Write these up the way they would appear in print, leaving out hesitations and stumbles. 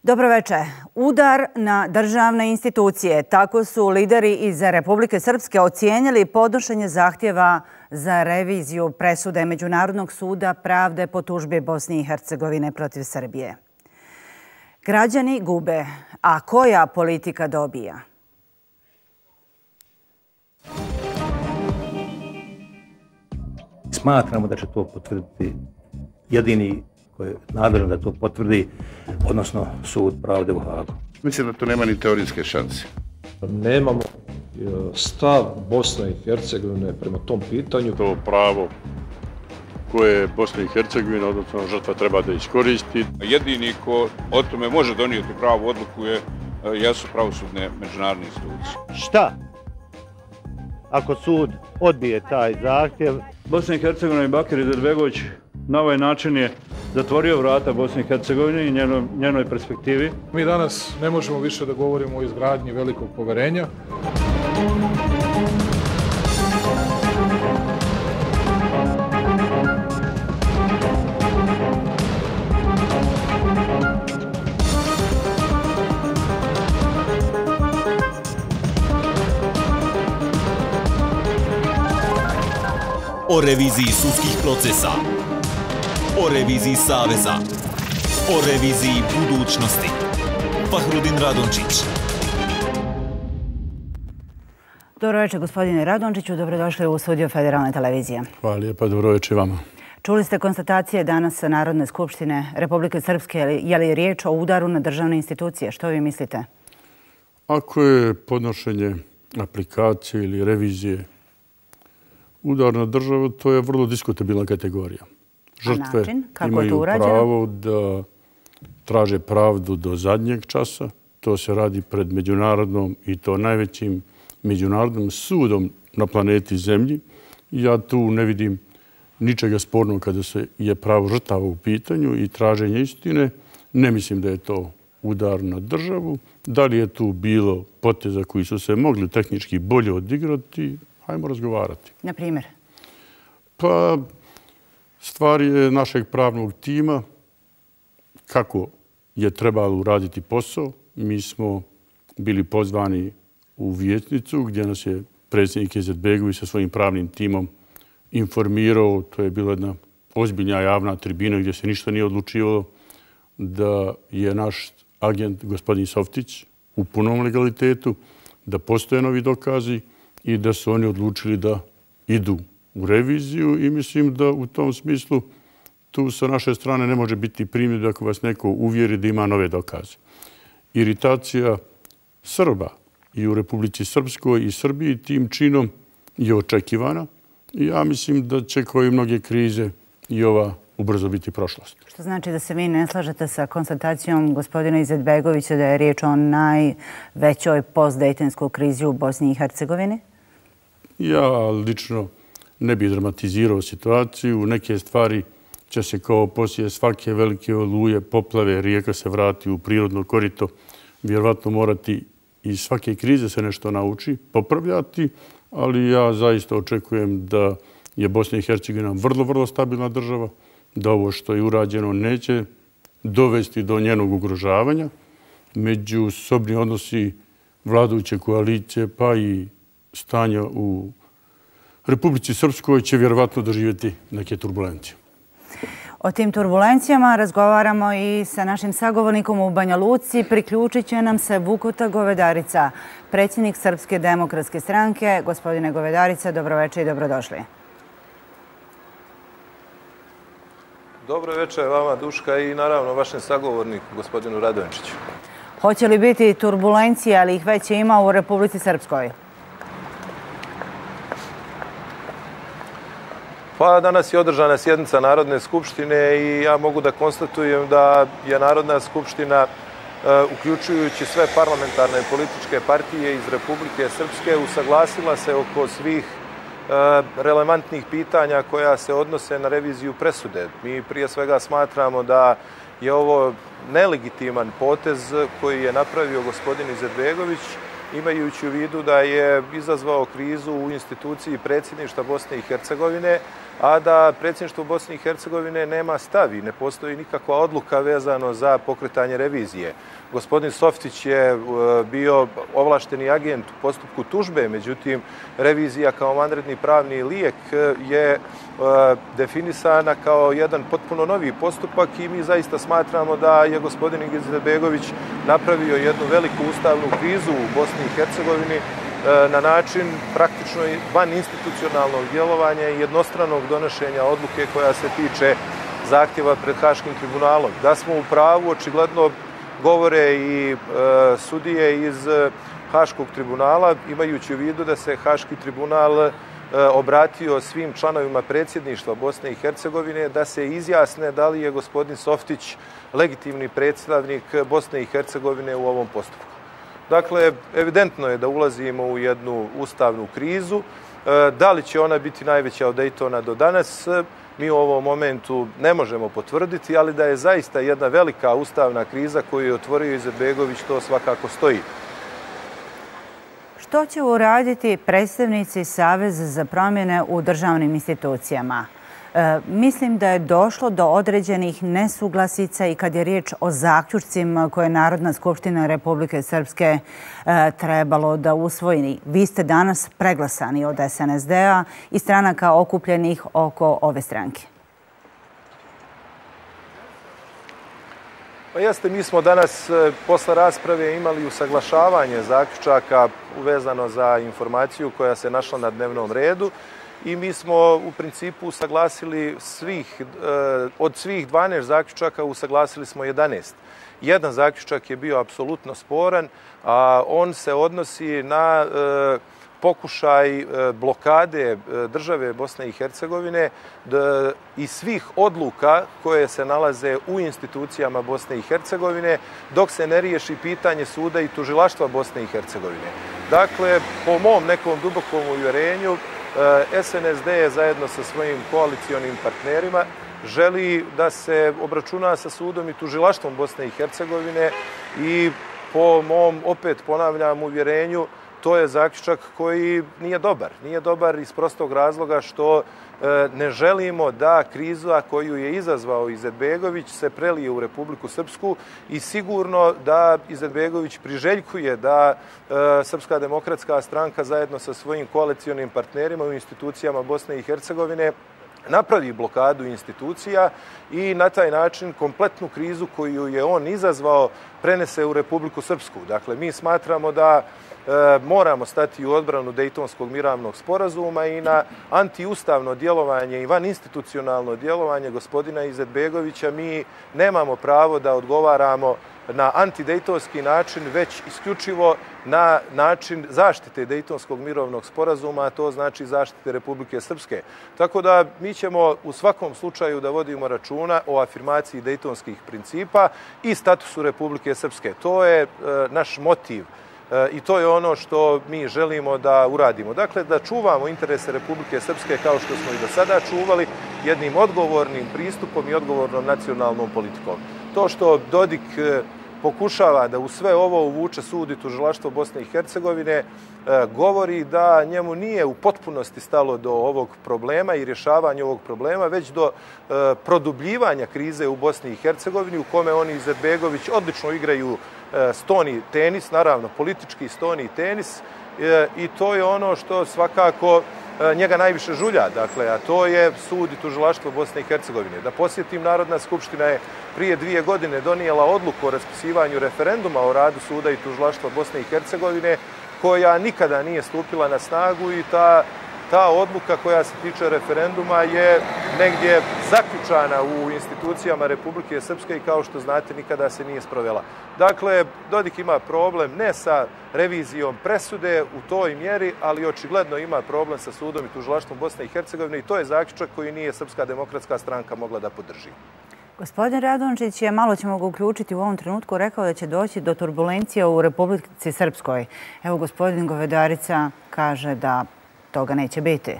Dobro večer. Udar na državne institucije. Tako su lideri iz Republike Srpske ocijenili podnošenje zahtjeva za reviziju presude Međunarodnog suda pravde po tužbi Bosne i Hercegovine protiv Srbije. Građani gube, a koja politika dobija? Smatramo da će to potvrditi jedini koji je nadležan da to potvrdi, odnosno sud pravde u Hagu. Mislim da tu nema ni teorijske šanse. Nemamo stav Bosne i Hercegovine prema tom pitanju. To pravo koje Bosna i Hercegovina, odnosno žrtva, treba da iskoristi. Jedini ko o tome može donijeti pravu odluku jesu pravosudne međunarodne institucije. Šta ako sud odbije taj zahtjev? Bosna i Hercegovina i Bakir Izetbegović na ovaj način je zatvorio vrata Bosne i Hercegovine i njenoj perspektivi. Mi danas ne možemo više da govorimo o izgradnji velikog poverenja. O reviziji sudskih procesa, o reviziji saveza, o reviziji budućnosti. Fahrudin Radončić. Dobro večer, gospodine Radončiću. Dobrodošli u studio Federalne televizije. Hvala lijepa, dobro večer vama. Čuli ste konstatacije danas Narodne skupštine Republike Srpske. Je li riječ o udaru na državne institucije? Što vi mislite? Ako je podnošenje aplikacije ili revizije udar na državu, to je vrlo diskutabilna kategorija. Žrtve imaju pravo da traže pravdu do zadnjeg časa. To se radi pred međunarodnom i to najvećim međunarodnim sudom na planeti Zemlji. Ja tu ne vidim ničega spornog kada se je pravo žrtava u pitanju i traženje istine. Ne mislim da je to udar na državu. Da li je tu bilo poteza koji su se mogli tehnički bolje odigrati? Hajmo razgovarati. Na primjer? Pa, stvar je našeg pravnog tima kako je trebalo uraditi posao. Mi smo bili pozvani u vijećnicu gdje nas je predsjednik Izetbegović sa svojim pravnim timom informirao. To je bila jedna ozbiljna javna tribina gdje se ništa nije odlučivalo, da je naš agent gospodin Softić u punom legalitetu, da postoje novi dokazi i da su oni odlučili da idu u reviziju i mislim da u tom smislu tu sa naše strane ne može biti primjedba ako vas neko uvjeri da ima nove dokaze. Iritacija Srba i u Republici Srpskoj i Srbiji tim činom je očekivana i ja mislim da će kao i mnoge krize i ova ubrzo biti prošlost. Što znači da se vi ne slažete sa konstatacijom gospodina Izetbegovića da je riječ o najvećoj postdejtonskoj krizi u Bosni i Hercegovini? Ja lično ne bih dramatizirao situaciju. Neke stvari će se kao poslije svake velike oluje, poplave, rijeka se vrati u prirodno korito. Vjerovatno morati iz svake krize se nešto nauči, popravljati, ali ja zaista očekujem da je Bosna i Hercegovina vrlo, vrlo stabilna država, da ovo što je urađeno neće dovesti do njenog ugrožavanja. Međusobni odnosi vladajuće koalicije pa i stanja u Republici Srpskoj će vjerovatno doživjeti neke turbulencije. O tim turbulencijama razgovaramo i sa našim sagovornikom u Banja Luci. Priključit će nam se Vukota Govedarica, predsjednik Srpske demokratske stranke. Gospodine Govedarica, dobro večer i dobrodošli. Dobro večer vama, Duška, i naravno vašem sagovorniku, gospodinu Radončiću. Hoće li biti turbulencije, ali ih već ima u Republici Srpskoj? Pa danas je održana sjednica Narodne skupštine i ja mogu da konstatujem da je Narodna skupština, uključujući sve parlamentarne političke partije iz Republike Srpske, usaglasila se oko svih relevantnih pitanja koja se odnose na reviziju presude. Mi prije svega smatramo da je ovo nelegitiman potez koji je napravio gospodin Izetbegović, imajući u vidu da je izazvao krizu u instituciji predsjedništva Bosne i Hercegovine, a da predsjedništvo Bosne i Hercegovine nema stav i ne postoji nikakva odluka vezano za pokretanje revizije. Gospodin Softić je bio ovlašteni agent u postupku tužbe, međutim, revizija kao vanredni pravni lijek je definisana kao jedan potpuno novi postupak i mi zaista smatramo da je gospodin Izetbegović napravio jednu veliku ustavnu krizu u Bosni i Hercegovini na način praktično van institucionalnog djelovanja i jednostranog donošenja odluke koja se tiče zahtjeva pred Haškim tribunalom. Da smo u pravu, očigledno govore i sudije iz Haškog tribunala, imajući u vidu da se Haški tribunal obratio svim članovima predsjedništva Bosne i Hercegovine da se izjasne da li je gospodin Softić legitimni predstavnik Bosne i Hercegovine u ovom postupku. Dakle, evidentno je da ulazimo u jednu ustavnu krizu. Da li će ona biti najveća od Daytona do danas, mi u ovom momentu ne možemo potvrditi, ali da je zaista jedna velika ustavna kriza koju je otvorio Izetbegović, to svakako stoji. Što će uraditi predstavnici Saveza za promjene u državnim institucijama? Mislim da je došlo do određenih nesuglasica i kad je riječ o zaključcima koje je Narodna skupština Republike Srpske trebalo da usvoji. Vi ste danas preglasani od SNSD-a i stranaka okupljenih oko ove stranke. Pa jeste, mi smo danas posle rasprave imali usaglašavanje zaključaka uvezano za informaciju koja se našla na dnevnom redu. I mi smo u principu usaglasili od svih 12 zaključaka usaglasili smo 11. Jedan zaključak je bio apsolutno sporan, a on se odnosi na pokušaj blokade države Bosne i Hercegovine i svih odluka koje se nalaze u institucijama Bosne i Hercegovine dok se ne riješi pitanje suda i tužilaštva Bosne i Hercegovine. Dakle, po mom nekom dubokom uvjerenju, SNSD je zajedno sa svojim koalicionim partnerima želi da se obračuna sa sudom i tužilaštvom Bosne i Hercegovine i po mom, opet ponavljam, uvjerenju, to je zaključak koji nije dobar. Nije dobar iz prostog razloga što ne želimo da kriza koju je izazvao Izetbegović se prelije u Republiku Srpsku i sigurno da Izetbegović priželjkuje da Srpska demokratska stranka zajedno sa svojim koalicionim partnerima u institucijama Bosne i Hercegovine napravi blokadu institucija i na taj način kompletnu krizu koju je on izazvao prenese u Republiku Srpsku. Dakle, mi smatramo da moramo stati u odbranu Dejtonskog mirovnog sporazuma i na antiustavno djelovanje i vaninstitucionalno djelovanje gospodina Izetbegovića mi nemamo pravo da odgovaramo na antidejtonski način, već isključivo na način zaštite Dejtonskog mirovnog sporazuma, a to znači zaštite Republike Srpske. Tako da mi ćemo u svakom slučaju da vodimo računa o afirmaciji dejtonskih principa i statusu Republike Srpske. To je naš motiv i to je ono što mi želimo da uradimo. Dakle, da čuvamo interese Republike Srpske kao što smo i do sada čuvali jednim odgovornim pristupom i odgovornom nacionalnom politikom. To što Dodik pokušava da u sve ovo uvuče sud i tužilaštvo Bosne i Hercegovine govori da njemu nije u potpunosti stalo do ovog problema i rješavanja ovog problema, već do produbljivanja krize u Bosni i Hercegovini u kome oni Izetbegović odlično igraju stoni tenis, naravno politički stoni tenis i to je ono što svakako njega najviše žulja, dakle, a to je sud i tužilaštvo Bosne i Hercegovine. Da posjetim, Narodna skupština je prije 2 godine donijela odluku o raspisivanju referenduma o radu suda i tužilaštva Bosne i Hercegovine koja nikada nije stupila na snagu i ta odluka koja se tiče referenduma je negdje zaključana u institucijama Republike Srpske i kao što znate nikada se nije sprovela. Dakle, Dodik ima problem ne sa revizijom presude u toj mjeri, ali očigledno ima problem sa sudom i tužilaštvom Bosne i Hercegovine i to je zaključak koji nije Srpska demokratska stranka mogla da podrži. Gospodin Radončić je, malo ćemo ga uključiti u ovom trenutku, rekao da će doći do turbulencija u Republici Srpskoj. Evo, gospodin Govedarica kaže da toga neće biti,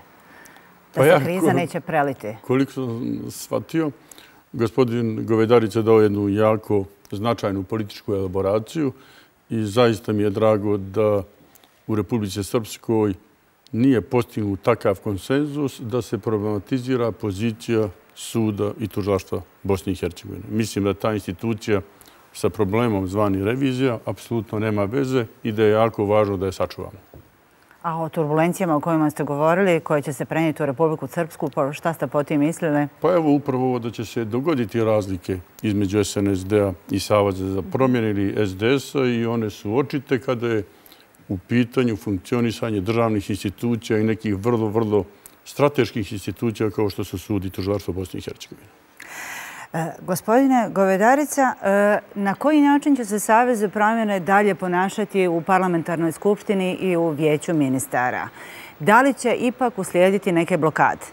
da se kriza neće preliti. Koliko sam shvatio, gospodin Govedarica dao jednu jako značajnu političku elaboraciju i zaista mi je drago da u Republici Srpskoj nije postignut takav konsenzus da se problematizira pozicija suda i tužilaštva Bosne i Hercegovine. Mislim da ta institucija sa problemom zvani revizija apsolutno nema veze i da je jako važno da je sačuvamo. A o turbulencijama o kojima ste govorili, koje će se prenijeti u Republiku Srpsku, šta ste po tim mislili? Pa evo upravo ovo da će se dogoditi razlike između SNSD-a i Saveza za promjene ili SDS-a i one su očite kada je u pitanju funkcionisanje državnih institucija i nekih vrlo strateških institucija kao što su sud i tužilaštvo Bosne i Hercegovine. Gospodine Govedarica, na koji način će se Savez za promjene dalje ponašati u parlamentarnoj skupštini i u vijeću ministara? Da li će ipak uslijediti neke blokade?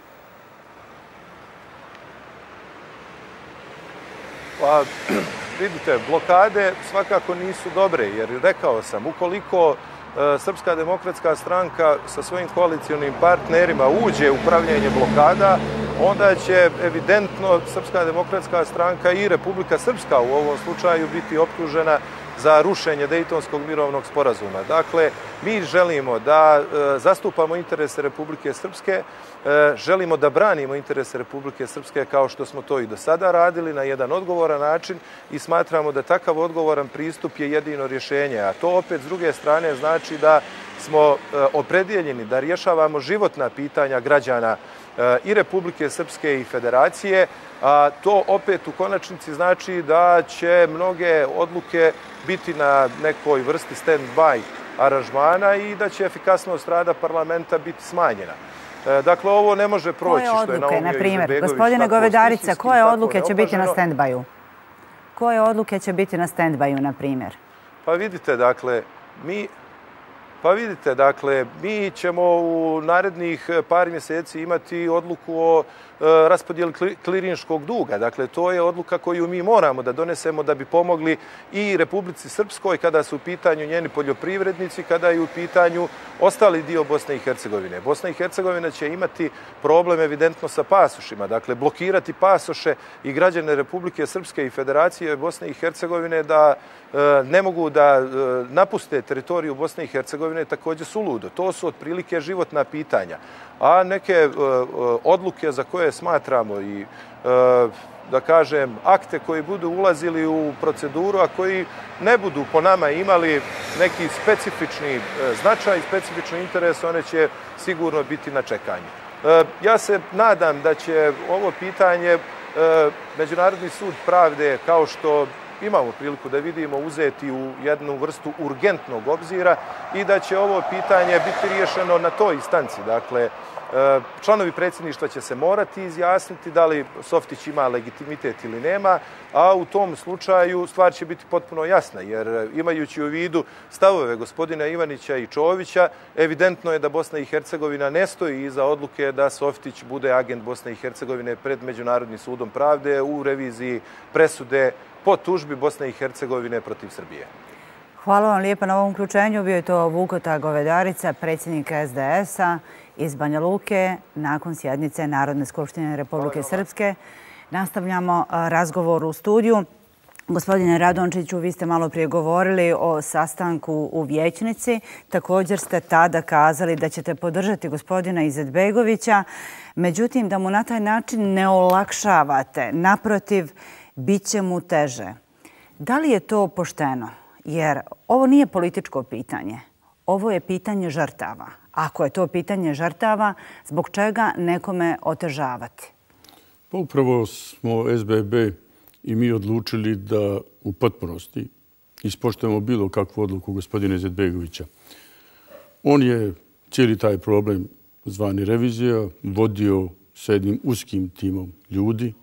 Pa, vidite, blokade svakako nisu dobre, jer rekao sam, ukoliko Srpska demokratska stranka sa svojim koalicionim partnerima uđe u upravljanje blokada, onda će evidentno Srpska demokratska stranka i Republika Srpska u ovom slučaju biti optužena za rušenje Dejtonskog mirovnog sporazuma. Dakle, mi želimo da zastupamo interese Republike Srpske, želimo da branimo interese Republike Srpske kao što smo to i do sada radili na jedan odgovoran način i smatramo da takav odgovoran pristup je jedino rješenje. A to opet s druge strane znači da smo opredjeljeni da rješavamo životna pitanja građana i Republike Srpske i Federacije, a to opet u konačnici znači da će mnoge odluke biti na nekoj vrsti stand-by aranžmana i da će efikasnost rada parlamenta biti smanjena. Dakle, ovo ne može proći što je naumio Izetbegović. Gospodine Govedarica, koje odluke će biti na stand-byu? Koje odluke će biti na stand-byu, na primjer? Pa vidite, dakle, mi ćemo u narednih par mjeseci imati odluku o raspodjeli klirinškog duga. Dakle, to je odluka koju mi moramo da donesemo da bi pomogli i Republici Srpskoj kada su u pitanju njeni poljoprivrednici, kada je u pitanju ostali dio Bosne i Hercegovine. Bosna i Hercegovina će imati problem evidentno sa pasošima. Dakle, blokirati pasoše i građane Republike Srpske i Federacije Bosne i Hercegovine da ne mogu da napuste teritoriju Bosne i Hercegovine također suludo. To su otprilike životna pitanja. A neke odluke za koje smatramo i, da kažem, akte koji budu ulazili u proceduru, a koji ne budu po nama imali neki specifični značaj i specifični interes, one će sigurno biti na čekanju. Ja se nadam da će ovo pitanje Međunarodni sud pravde, kao što imamo priliku da vidimo, uzeti u jednu vrstu urgentnog obzira i da će ovo pitanje biti riješeno na toj instanci. Dakle, članovi predsjedništva će se morati izjasniti da li Softić ima legitimitet ili nema, a u tom slučaju stvar će biti potpuno jasna, jer imajući u vidu stavove gospodina Ivanića i Čovića, evidentno je da Bosna i Hercegovina ne stoji iza odluke da Softić bude agent Bosne i Hercegovine pred Međunarodnim sudom pravde u reviziji presude po tužbi Bosne i Hercegovine protiv Srbije. Hvala vam lijepa na ovom uključenju. Bio je to Vukota Govedarica, predsjednik SDS-a iz Banja Luke, nakon sjednice Narodne skupštine Republike Srpske. Nastavljamo razgovor u studiju. Gospodine Radončiću, vi ste malo prije govorili o sastanku u vijećnici. Također ste tada kazali da ćete podržati gospodina Izetbegovića, međutim da mu na taj način ne olakšavate. Naprotiv, bit će mu teže. Da li je to pošteno? Jer ovo nije političko pitanje. Ovo je pitanje žrtava. Ako je to pitanje žrtava, zbog čega nekome otežavati? Pa upravo smo SBB i mi odlučili da u potpunosti ispoštujemo bilo kakvu odluku gospodina Izetbegovića. On je cijeli taj problem zvani revizija vodio sa jednim uskim timom ljudi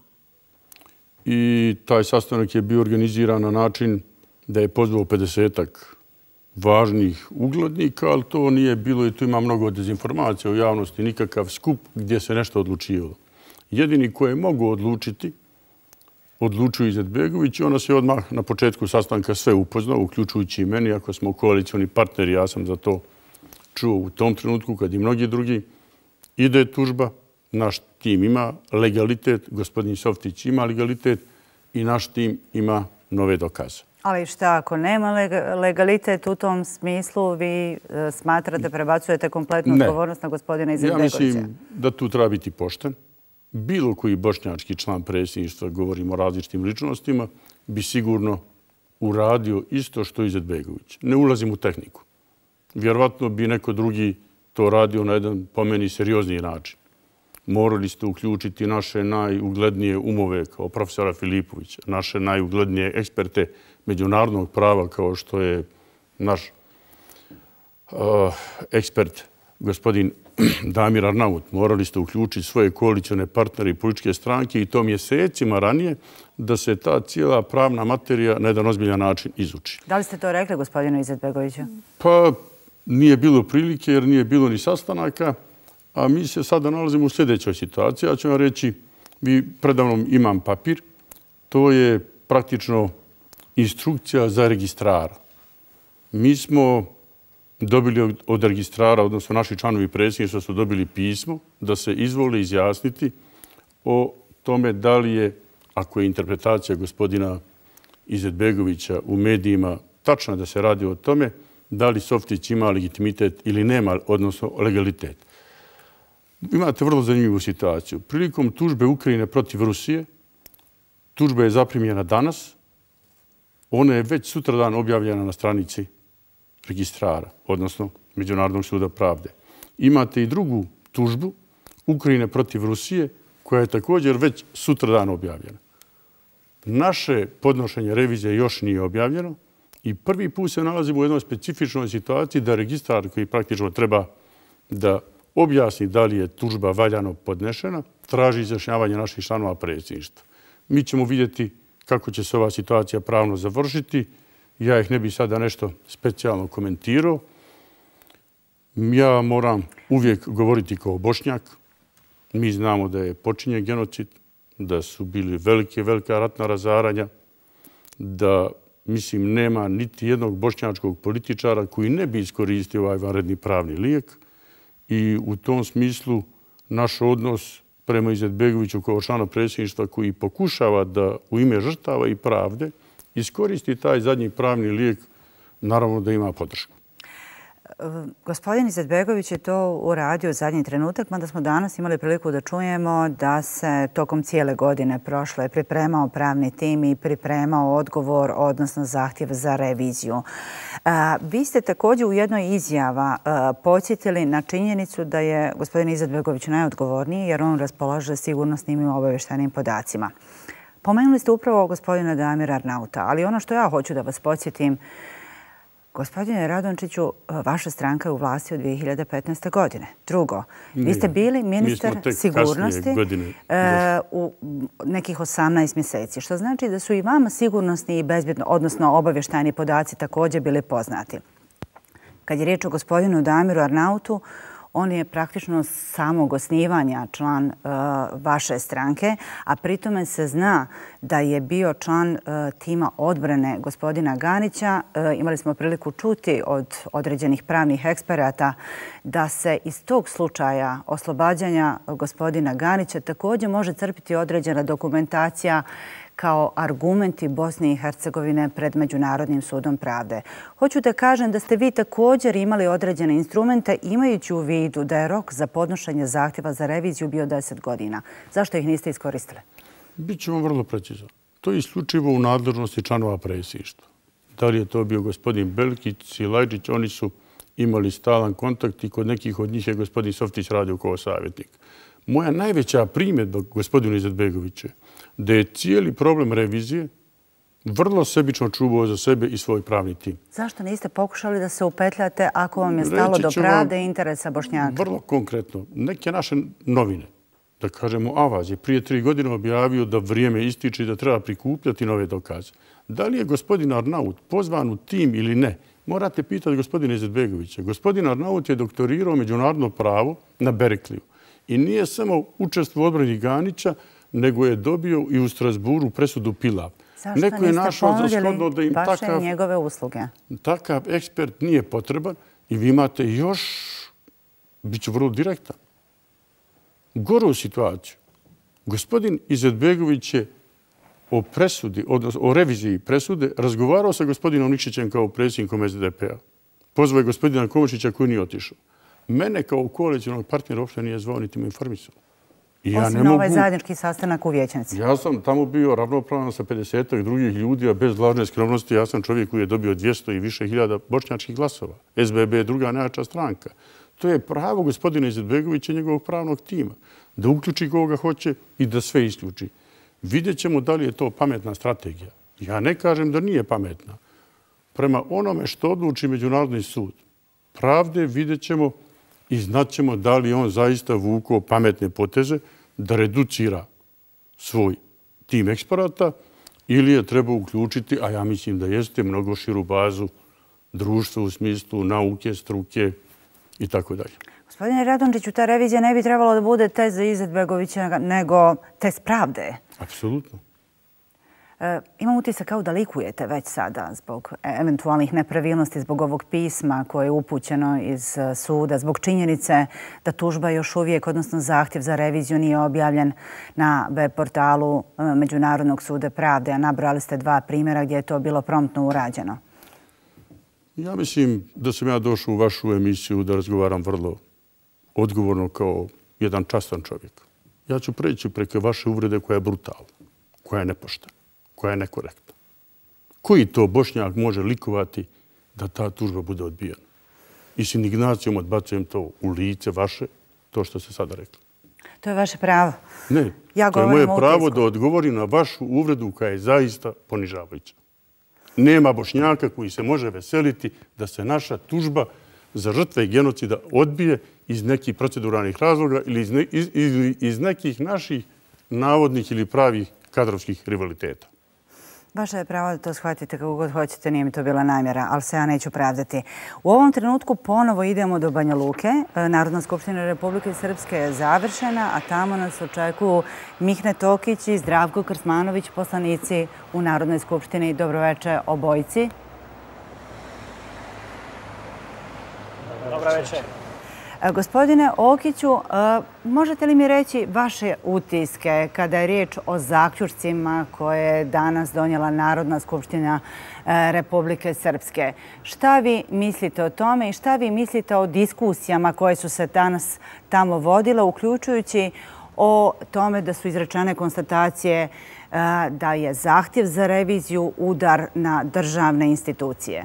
i taj sastanak je bio organiziran na način da je pozvao 50-ak važnih uglednika, ali to nije bilo i tu ima mnogo dezinformacija u javnosti, nikakav skup gdje se nešto odlučivalo. Jedini koji je mogu odlučiti, odlučuje Izetbegović i ona se odmah na početku sastanka sve upoznao, uključujući i meni, ako smo koalicioni partneri, ja sam za to čuo u tom trenutku kad i mnogi drugi. Ide tužba, naš tim ima legalitet, gospodin Softić ima legalitet i naš tim ima nove dokaze. Ali šta, ako nema legalitet u tom smislu, vi smatrate, prebacujete kompletnu odgovornost na gospodina Izetbegovića? Ja mislim da tu treba biti pošten. Bilo koji bošnjački član predsjedništva, govorimo o različitim ličnostima, bi sigurno uradio isto što Izetbegović. Ne ulazim u tehniku. Vjerovatno bi neko drugi to radio na jedan, po meni, seriozniji način. Morali ste uključiti naše najuglednije umove kao profesora Filipovića, naše najuglednije eksperte međunarodnog prava kao što je naš ekspert gospodin Damir Arnaut. Morali ste uključiti svoje koalicione partnere i političke stranke i to mjesecima ranije da se ta cijela pravna materija na jedan ozbiljan način izuči. Da li ste to rekli gospodinu Izetbegoviću? Pa nije bilo prilike jer nije bilo ni sastanaka, a mi se sada nalazimo u sljedećoj situaciji. Ja ću vam reći, predavnom imam papir, to je praktično instrukcija za registrara. Mi smo dobili od registrara, odnosno naši članovi predsjedništva su dobili pismo da se izvole izjasniti o tome da li je, ako je interpretacija gospodina Izetbegovića u medijima tačna da se radi o tome, da li Softić ima legitimitet ili nema, odnosno legalitet. Imate vrlo zanimljivu situaciju. Prilikom tužbe Ukrajine protiv Rusije, tužba je zaprimljena danas, ona je već sutradan objavljena na stranici registrara, odnosno Međunarodnog suda pravde. Imate i drugu tužbu Ukrajine protiv Rusije, koja je također već sutradan objavljena. Naše podnošenje revizije još nije objavljeno i prvi put se nalazimo u jednoj specifičnoj situaciji da registrar koji praktično treba da objasni da li je tužba valjano podnešena, traži izjašnjavanje naših članova predsjedništva. Mi ćemo vidjeti kako će se ova situacija pravno završiti. Ja ih ne bih sada nešto specijalno komentirao. Ja moram uvijek govoriti kao Bošnjak. Mi znamo da je počinjen genocid, da su bili velika ratna razaranja, da, mislim, nema niti jednog bošnjačkog političara koji ne bi iskoristio ovaj vanredni pravni lijek. I u tom smislu naš odnos prema Izetbegoviću kao članu predsjedništva koji pokušava da u ime žrtava i pravde iskoristi taj zadnji pravni lijek, naravno da ima podršku. Gospodin Izetbegović je to uradio zadnji trenutak, mada smo danas imali priliku da čujemo da se tokom cijele godine prošle pripremao pravni tim i pripremao odgovor, odnosno zahtjev za reviziju. Vi ste također u jednoj izjava podsjetili na činjenicu da je gospodin Izetbegović najodgovorniji jer on raspolaže sigurnosnim i obavještajnim podacima. Pomenuli ste upravo gospodina Damira Arnauta, ali ono što ja hoću da vas podsjetim, gospodine Radončiću, vaša stranka je u vlasti od 2015. godine. Drugo, vi ste bili ministar sigurnosti u nekih 18 mjeseci, što znači da su i vama sigurnosni i odnosno obavještajni podaci također bili poznati. Kad je riječ o gospodinu Damiru Arnautu, on je praktično samog osnivanja član vaše stranke, a pritome se zna da je bio član tima odbrane gospodina Ganića. Imali smo priliku čuti od određenih pravnih eksperata da se iz tog slučaja oslobađanja gospodina Ganića također može crpiti određena dokumentacija kao argumenti Bosne i Hercegovine pred Međunarodnim sudom pravde. Hoću da kažem da ste vi također imali određene instrumente imajući u vidu da je rok za podnošenje zahtjeva za reviziju bio 10 godina. Zašto ih niste iskoristili? Bićemo vrlo precizan. To je isključivo u nadležnosti članova predsjedništva. Da li je to bio gospodin Belkić i Lajčić, oni su imali stalan kontakt i kod nekih od njih je gospodin Softić radio kao savjetnik. Moja najveća primjedba gospodinu Izetbegoviću je da je cijeli problem revizije vrlo sebično čuvao za sebe i svoj pravni tim. Zašto niste pokušali da se upetljate ako vam je stalo do pravde i interesa Bošnjaka? Vrlo konkretno. Neke naše novine, da kažemo Avaz, je prije 3 godine objavio da vrijeme ističe i da treba prikupljati nove dokaze. Da li je gospodin Arnaut pozvan u tim ili ne, morate pitati gospodina Izetbegovića. Gospodin Arnaut je doktorirao međunarodno pravo na Berekliju i nije samo učestvovao u odbrani Ganića, nego je dobio i u Strasburu presudu Pilav. Zašto niste ponudili vaše njegove usluge? Takav ekspert nije potreban i vi imate još, bit ću vrlo direktan, goru situaciju. Gospodin Izetbegović je o presudi, odnosno o reviziji presude, razgovarao sa gospodinom Nikšićem kao predsjednikom SDP-a. Pozvao je gospodina Kovačića koji nije otišao. Mene kao koalicionog partnera uopšte nije zvao niti me informisao. Osim na ovaj zajednički sastanak u Vijećnici. Ja sam tamo bio ravnopravan sa 50 drugih ljudi, a bez lažne skromnosti ja sam čovjek koji je dobio 200 i više hiljada bošnjačkih glasova. SBB je druga najjača stranka. To je pravo gospodina Izetbegovića i njegovog pravnog tima. Da uključi koga hoće i da sve isključi. Vidjet ćemo da li je to pametna strategija. Ja ne kažem da nije pametna. Prema onome što odluči Međunarodni sud pravde vidjet ćemo i znaćemo da li on zaista vukao pametne poteze da reducira svoj tim eksperata ili je treba uključiti, a ja mislim da jeste, mnogo širu bazu društva u smislu nauke, struke i tako dalje. Gospodine Radončiću, ta revizija ne bi trebalo da bude test za Izetbegovića, nego test pravde. Apsolutno. Imam utisak kao da likujete već sada zbog eventualnih nepravilnosti, zbog ovog pisma koje je upućeno iz suda, zbog činjenice da tužba još uvijek, odnosno zahtjev za reviziju, nije objavljen na web portalu Međunarodnog suda pravde, a nabrali ste 2 primjera gdje je to bilo promptno urađeno. Ja mislim da sam ja došao u vašu emisiju da razgovaram vrlo odgovorno kao jedan častan čovjek. Ja ću preći preko vaše uvrede koja je brutalna, koja je nepoštena, koja je nekorektna. Koji to Bošnjak može likovati da ta tužba bude odbijena? I s indignacijom odbacujem to u lice vaše, to što ste sada rekli. To je vaše pravo. Ne, to je moje pravo da odgovorim na vašu uvredu koja je zaista ponižavajuća. Nema Bošnjaka koji se može veseliti da se naša tužba za žrtve genocida odbije iz nekih proceduralnih razloga ili iz nekih naših navodnih ili pravih kadrovskih rivaliteta. Vaše je pravo da to shvatite kako god hoćete, nije mi to bila namjera, ali se ja neću pravdati. U ovom trenutku ponovo idemo do Banja Luke. Narodna skupština Republike Srpske je završena, a tamo nas očekuju Mihne Tokić i Zdravko Krsmanović, poslanici u Narodnoj skupštini. Dobroveče obojici. Dobroveče. Gospodine Okiću, možete li mi reći vaše utiske kada je riječ o zaključcima koje je danas donijela Narodna skupština Republike Srpske? Šta vi mislite o tome i šta vi mislite o diskusijama koje su se danas tamo vodile, uključujući o tome da su izrečene konstatacije da je zahtjev za reviziju udar na državne institucije?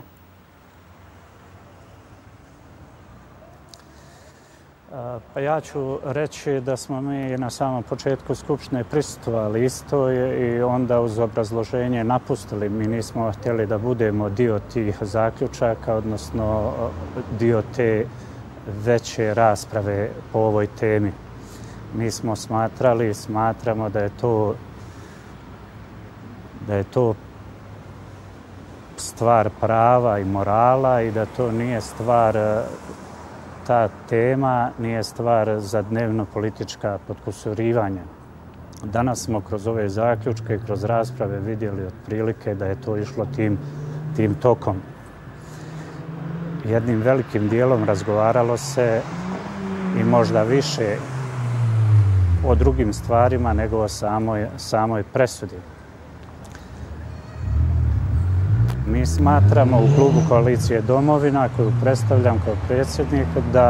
Pa ja ću reći da smo mi na samom početku Skupštine prisustvovali isto i onda uz obrazloženje napustili. Mi nismo htjeli da budemo dio tih zaključaka, odnosno dio te veće rasprave po ovoj temi. Mi smo smatrali i smatramo da je to stvar prava i morala i da to nije stvar, ta tema nije stvar za dnevno politička potkusurivanja. Danas smo kroz ove zaključke, kroz rasprave vidjeli otprilike da je to išlo tim tokom. Jednim velikim dijelom razgovaralo se i možda više o drugim stvarima nego o samoj presudi. Mi smatramo u klubu Koalicije Domovina, koju predstavljam kao predsjednik,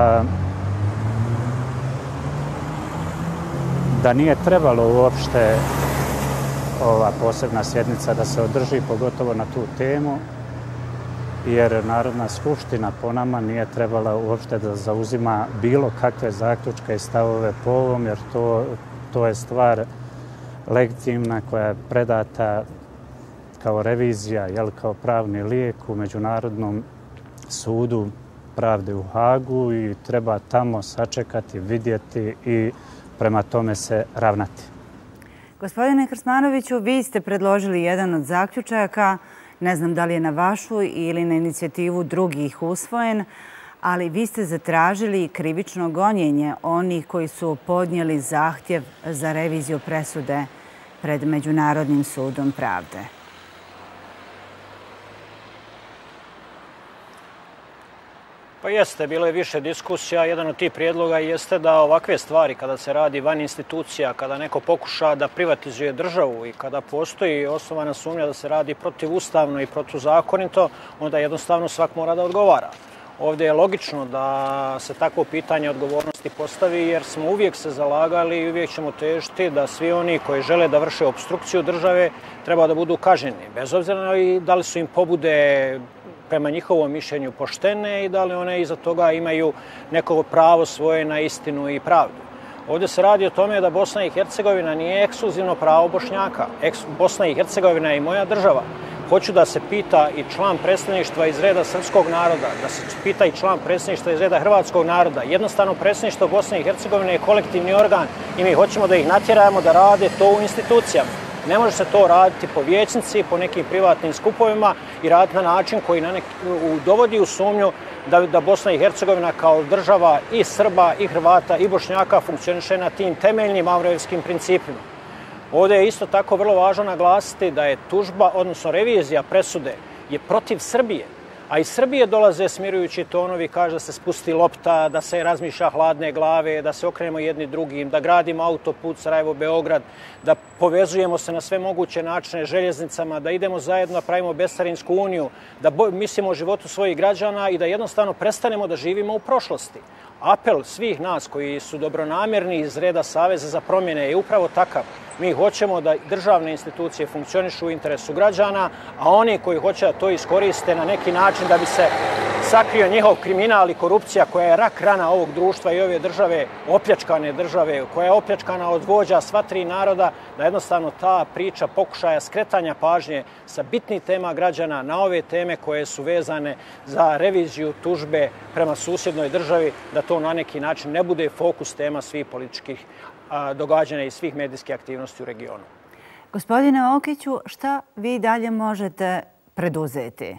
da nije trebalo uopšte ova posebna sjednica da se održi, pogotovo na tu temu, jer Narodna skupština po nama nije trebala uopšte da zauzima bilo kakve zaključke i stavove po ovom, jer to je stvar legitimna koja je predata kao revizija, kao pravni lijek u Međunarodnom sudu pravde u Hagu i treba tamo sačekati, vidjeti i prema tome se ravnati. Gospodine Krsmanoviću, vi ste predložili jedan od zaključaka, ne znam da li je na vašu ili na inicijativu drugih usvojen, ali vi ste zatražili krivično gonjenje onih koji su podnijeli zahtjev za reviziju presude pred Međunarodnim sudom pravde. Pa jeste, bilo je više diskusija. Jedan od tih prijedloga jeste da ovakve stvari, kada se radi van institucija, kada neko pokuša da privatizuje državu i kada postoji osnovana sumnja da se radi protivustavno i protuzakonito, onda jednostavno svak mora da odgovara. Ovdje je logično da se takvo pitanje odgovornosti postavi jer smo uvijek se zalagali i uvijek ćemo težiti da svi oni koji žele da vrše opstrukciju države treba da budu kažnjeni. Bez obzira i da li su im pobude prema njihovom mišljenju poštene i da li one iza toga imaju neko pravo svoje na istinu i pravdu. Ovdje se radi o tome da Bosna i Hercegovina nije ekskluzivno pravo Bošnjaka. Bosna i Hercegovina je i moja država. Hoću da se pita i član predstavništva iz reda srpskog naroda, da se pita i član predstavništva iz reda hrvatskog naroda. Jednostavno, predstavništvo Bosne i Hercegovine je kolektivni organ i mi hoćemo da ih natjerajemo da rade to u institucijama. Ne može se to raditi po vijećnici, po nekim privatnim skupovima i raditi na način koji dovodi u sumnju da Bosna i Hercegovina kao država i Srba, i Hrvata, i Bošnjaka funkcioniše na tim temeljnim mavrejevskim principima. Ovdje je isto tako vrlo važno naglasiti da je tužba, odnosno revizija presude, je protiv Srbije. A iz Srbije dolaze smirujući tonovi, kaže da se spusti lopta, da se razmišlja hladne glave, da se okrenemo jedni drugim, da gradimo autoput Sarajevo-Beograd, da povezujemo se na sve moguće načine željeznicama, da idemo zajedno, da pravimo bescarinsku uniju, da mislimo o životu svojih građana i da jednostavno prestanemo da živimo u prošlosti. Apel svih nas koji su dobronamjerni iz reda Saveza za promjene je upravo takav. Mi hoćemo da državne institucije funkcionišu u interesu građana, a oni koji hoće da to iskoriste na neki način da bi se sakrio njihov kriminal i korupcija koja je rak rana ovog društva i ove države, opljačkane države, koja je opljačkana od vođa sva tri naroda, da jednostavno ta priča pokušaja skretanja pažnje sa bitnih tema građana na ove teme koje su vezane za reviziju tužbe prema susjednoj državi, da to na neki način ne bude fokus tema svih političkih događanja i svih medijskih aktivnosti u regionu. Gospodine Okiću, šta vi dalje možete preduzeti?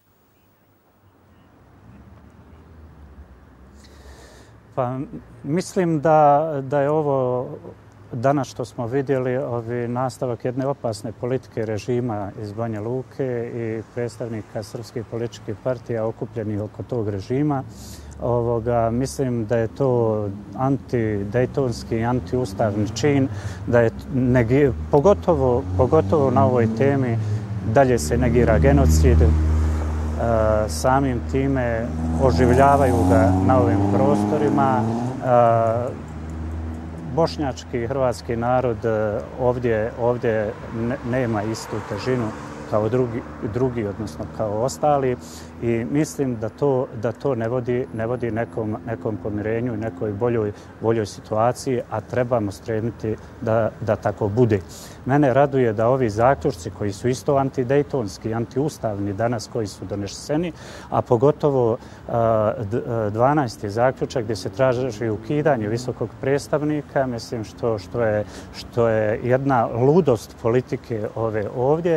Pa mislim da je ovo danas što smo vidjeli nastavak jedne opasne politike režima iz Banja Luke i predstavnika srpskih političkih partija okupljenih oko tog režima. Mislim da je to antidejtonski, antiustavni čin, da je pogotovo na ovoj temi dalje se negira genocid, samim time oživljavaju ga na ovim prostorima. Bošnjački i hrvatski narod ovdje nema istu težinu kao drugi, odnosno kao ostali, i mislim da to ne vodi nekom pomirenju i nekoj boljoj situaciji, a trebamo stremiti da tako bude. Mene raduje da ovi zaključci koji su isto antidejtonski, antiustavni danas koji su doneseni, a pogotovo 12. zaključak gdje se traži ukidanje visokog predstavnika, mislim što je jedna ludost politike ove ovdje.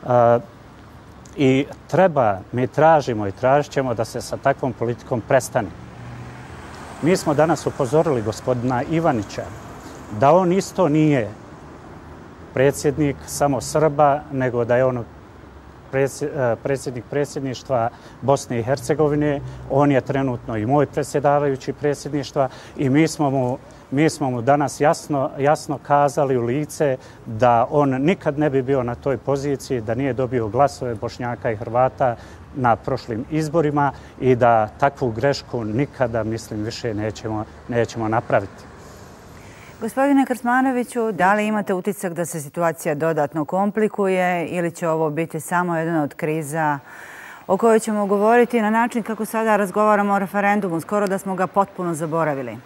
I mi tražimo i tražit ćemo da se sa takvom politikom prestane. Mi smo danas upozorili gospodina Ivanića da on isto nije predsjednik samo Srba, nego da je on predsjednik predsjedništva Bosne i Hercegovine. On je trenutno i moj predsjedavajući predsjedništva i mi smo mu danas jasno kazali u lice da on nikad ne bi bio na toj poziciji da nije dobio glasove Bošnjaka i Hrvata na prošlim izborima i da takvu grešku nikada, mislim, više nećemo napraviti. Gospodine Krasmanoviću, da li imate utisak da se situacija dodatno komplikuje ili će ovo biti samo jedna od kriza o kojoj ćemo govoriti na način kako sada razgovaramo o referendumu, skoro da smo ga potpuno zaboravili?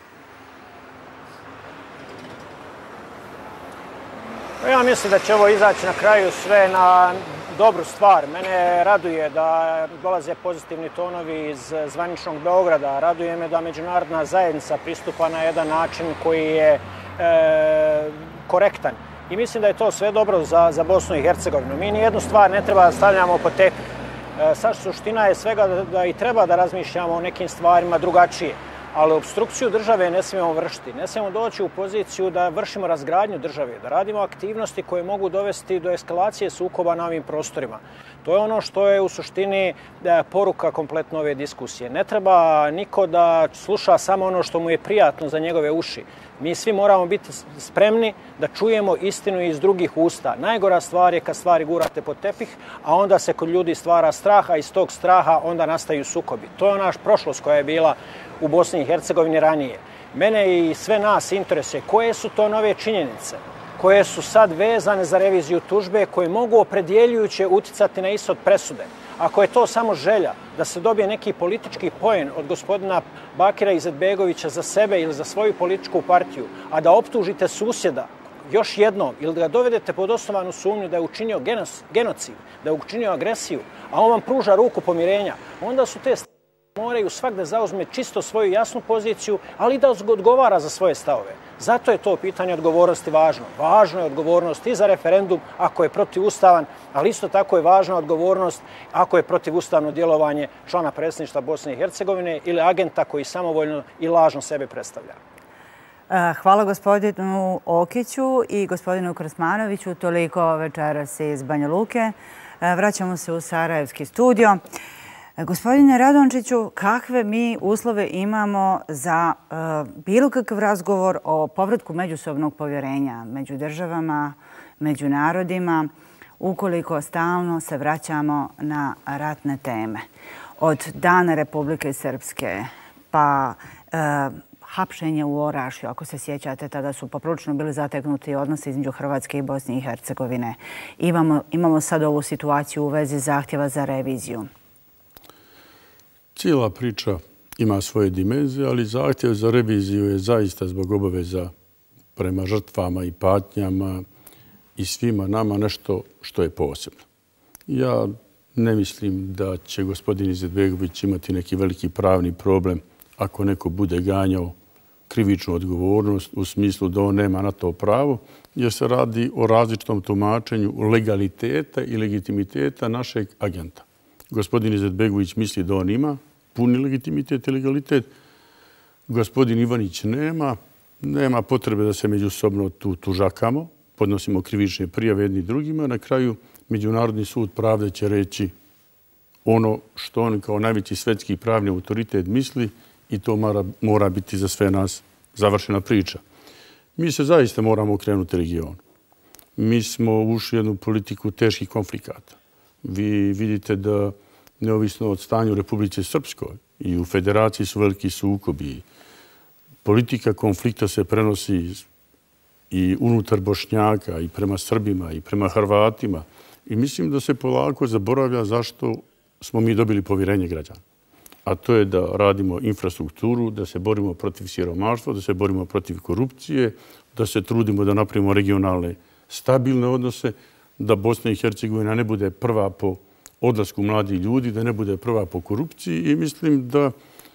Ja mislim da će ovo izaći na kraju sve na dobru stvar. Mene raduje da dolaze pozitivni tonovi iz zvaničnog Beograda. Raduje me da međunarodna zajednica pristupa na jedan način koji je korektan. I mislim da je to sve dobro za Bosnu i Hercegovinu. Mi nijednu stvar ne treba da stavljamo pod tepih. Sad suština je svega da i treba da razmišljamo o nekim stvarima drugačije. Ali opstrukciju države ne smijemo vršiti. Ne smijemo doći u poziciju da vršimo razgradnju države, da radimo aktivnosti koje mogu dovesti do eskalacije sukoba na ovim prostorima. To je ono što je u suštini poruka kompletno ove diskusije. Ne treba niko da sluša samo ono što mu je prijatno za njegove uši. Mi svi moramo biti spremni da čujemo istinu iz drugih usta. Najgora stvar je kad stvari gurate pod tepih, a onda se kod ljudi stvara strah, a iz tog straha onda nastaju sukobi. To je ona prošlost koja je bila u Bosni i Hercegovini ranije. Mene i sve nas interesuje koje su to nove činjenice koje su sad vezane za reviziju tužbe, koje mogu opredjeljujuće uticati na ishod presude. Ako je to samo želja da se dobije neki politički poen od gospodina Bakira Izetbegovića za sebe ili za svoju političku partiju, a da optužite susjeda još jednom ili da ga dovedete pod osnovanu sumnju da je učinio genocid, da je učinio agresiju, a on vam pruža ruku pomirenja, onda su te moraju svak da zauzme čisto svoju jasnu poziciju, ali da odgovara za svoje stavove. Zato je to pitanje odgovornosti važno. Važno je odgovornost i za referendum ako je protivustavan, ali isto tako je važna odgovornost ako je protivustavno djelovanje člana predsjedništva Bosne i Hercegovine ili agenta koji samovoljno i lažno sebe predstavlja. Hvala gospodinu Okiću i gospodinu Krsmanoviću. Toliko večeras iz Banja Luke. Vraćamo se u Sarajevski studio. Gospodine Radončiću, kakve mi uslove imamo za bilo kakav razgovor o povratku međusobnog povjerenja među državama, među narodima, ukoliko stalno se vraćamo na ratne teme? Od dana Republike Srpske pa hapšenje u Orašju, ako se sjećate, tada su poprilično bili zategnuti odnosi između Hrvatske i Bosne i Hercegovine. Imamo sad ovu situaciju u vezi zahtjeva za reviziju. Cijela priča ima svoje dimenzije, ali zahtjev za reviziju je zaista zbog obaveza prema žrtvama i patnjama i svima nama nešto što je posebno. Ja ne mislim da će gospodin Izetbegović imati neki veliki pravni problem ako neko bude ganjao krivičnu odgovornost u smislu da on nema na to pravo, jer se radi o različitom tumačenju legaliteta i legitimiteta našeg agenta. Gospodin Izetbegović misli da on ima puni legitimitet i legalitet. Gospodin Ivanić nema potrebe da se međusobno tu tužakamo, podnosimo krivične prijave jedni drugima. Na kraju Međunarodni sud pravde će reći ono što on kao najveći svetski pravni autoritet misli i to mora biti za sve nas završena priča. Mi se zaista moramo okrenuti regionu. Mi smo ušli u jednu politiku teških konflikata. Vi vidite da neovisno od stanja u Republici Srpskoj i u Federaciji su veliki sukobi. Politika konflikta se prenosi i unutar Bošnjaka i prema Srbima i prema Hrvatima. I mislim da se polako zaboravlja zašto smo mi dobili povjerenje građana. A to je da radimo infrastrukturu, da se borimo protiv siromaštva, da se borimo protiv korupcije, da se trudimo da napravimo regionalne stabilne odnose, da Bosna i Hercegovina ne bude prva po odlasku mladih ljudi, da ne bude prva po korupciji i mislim da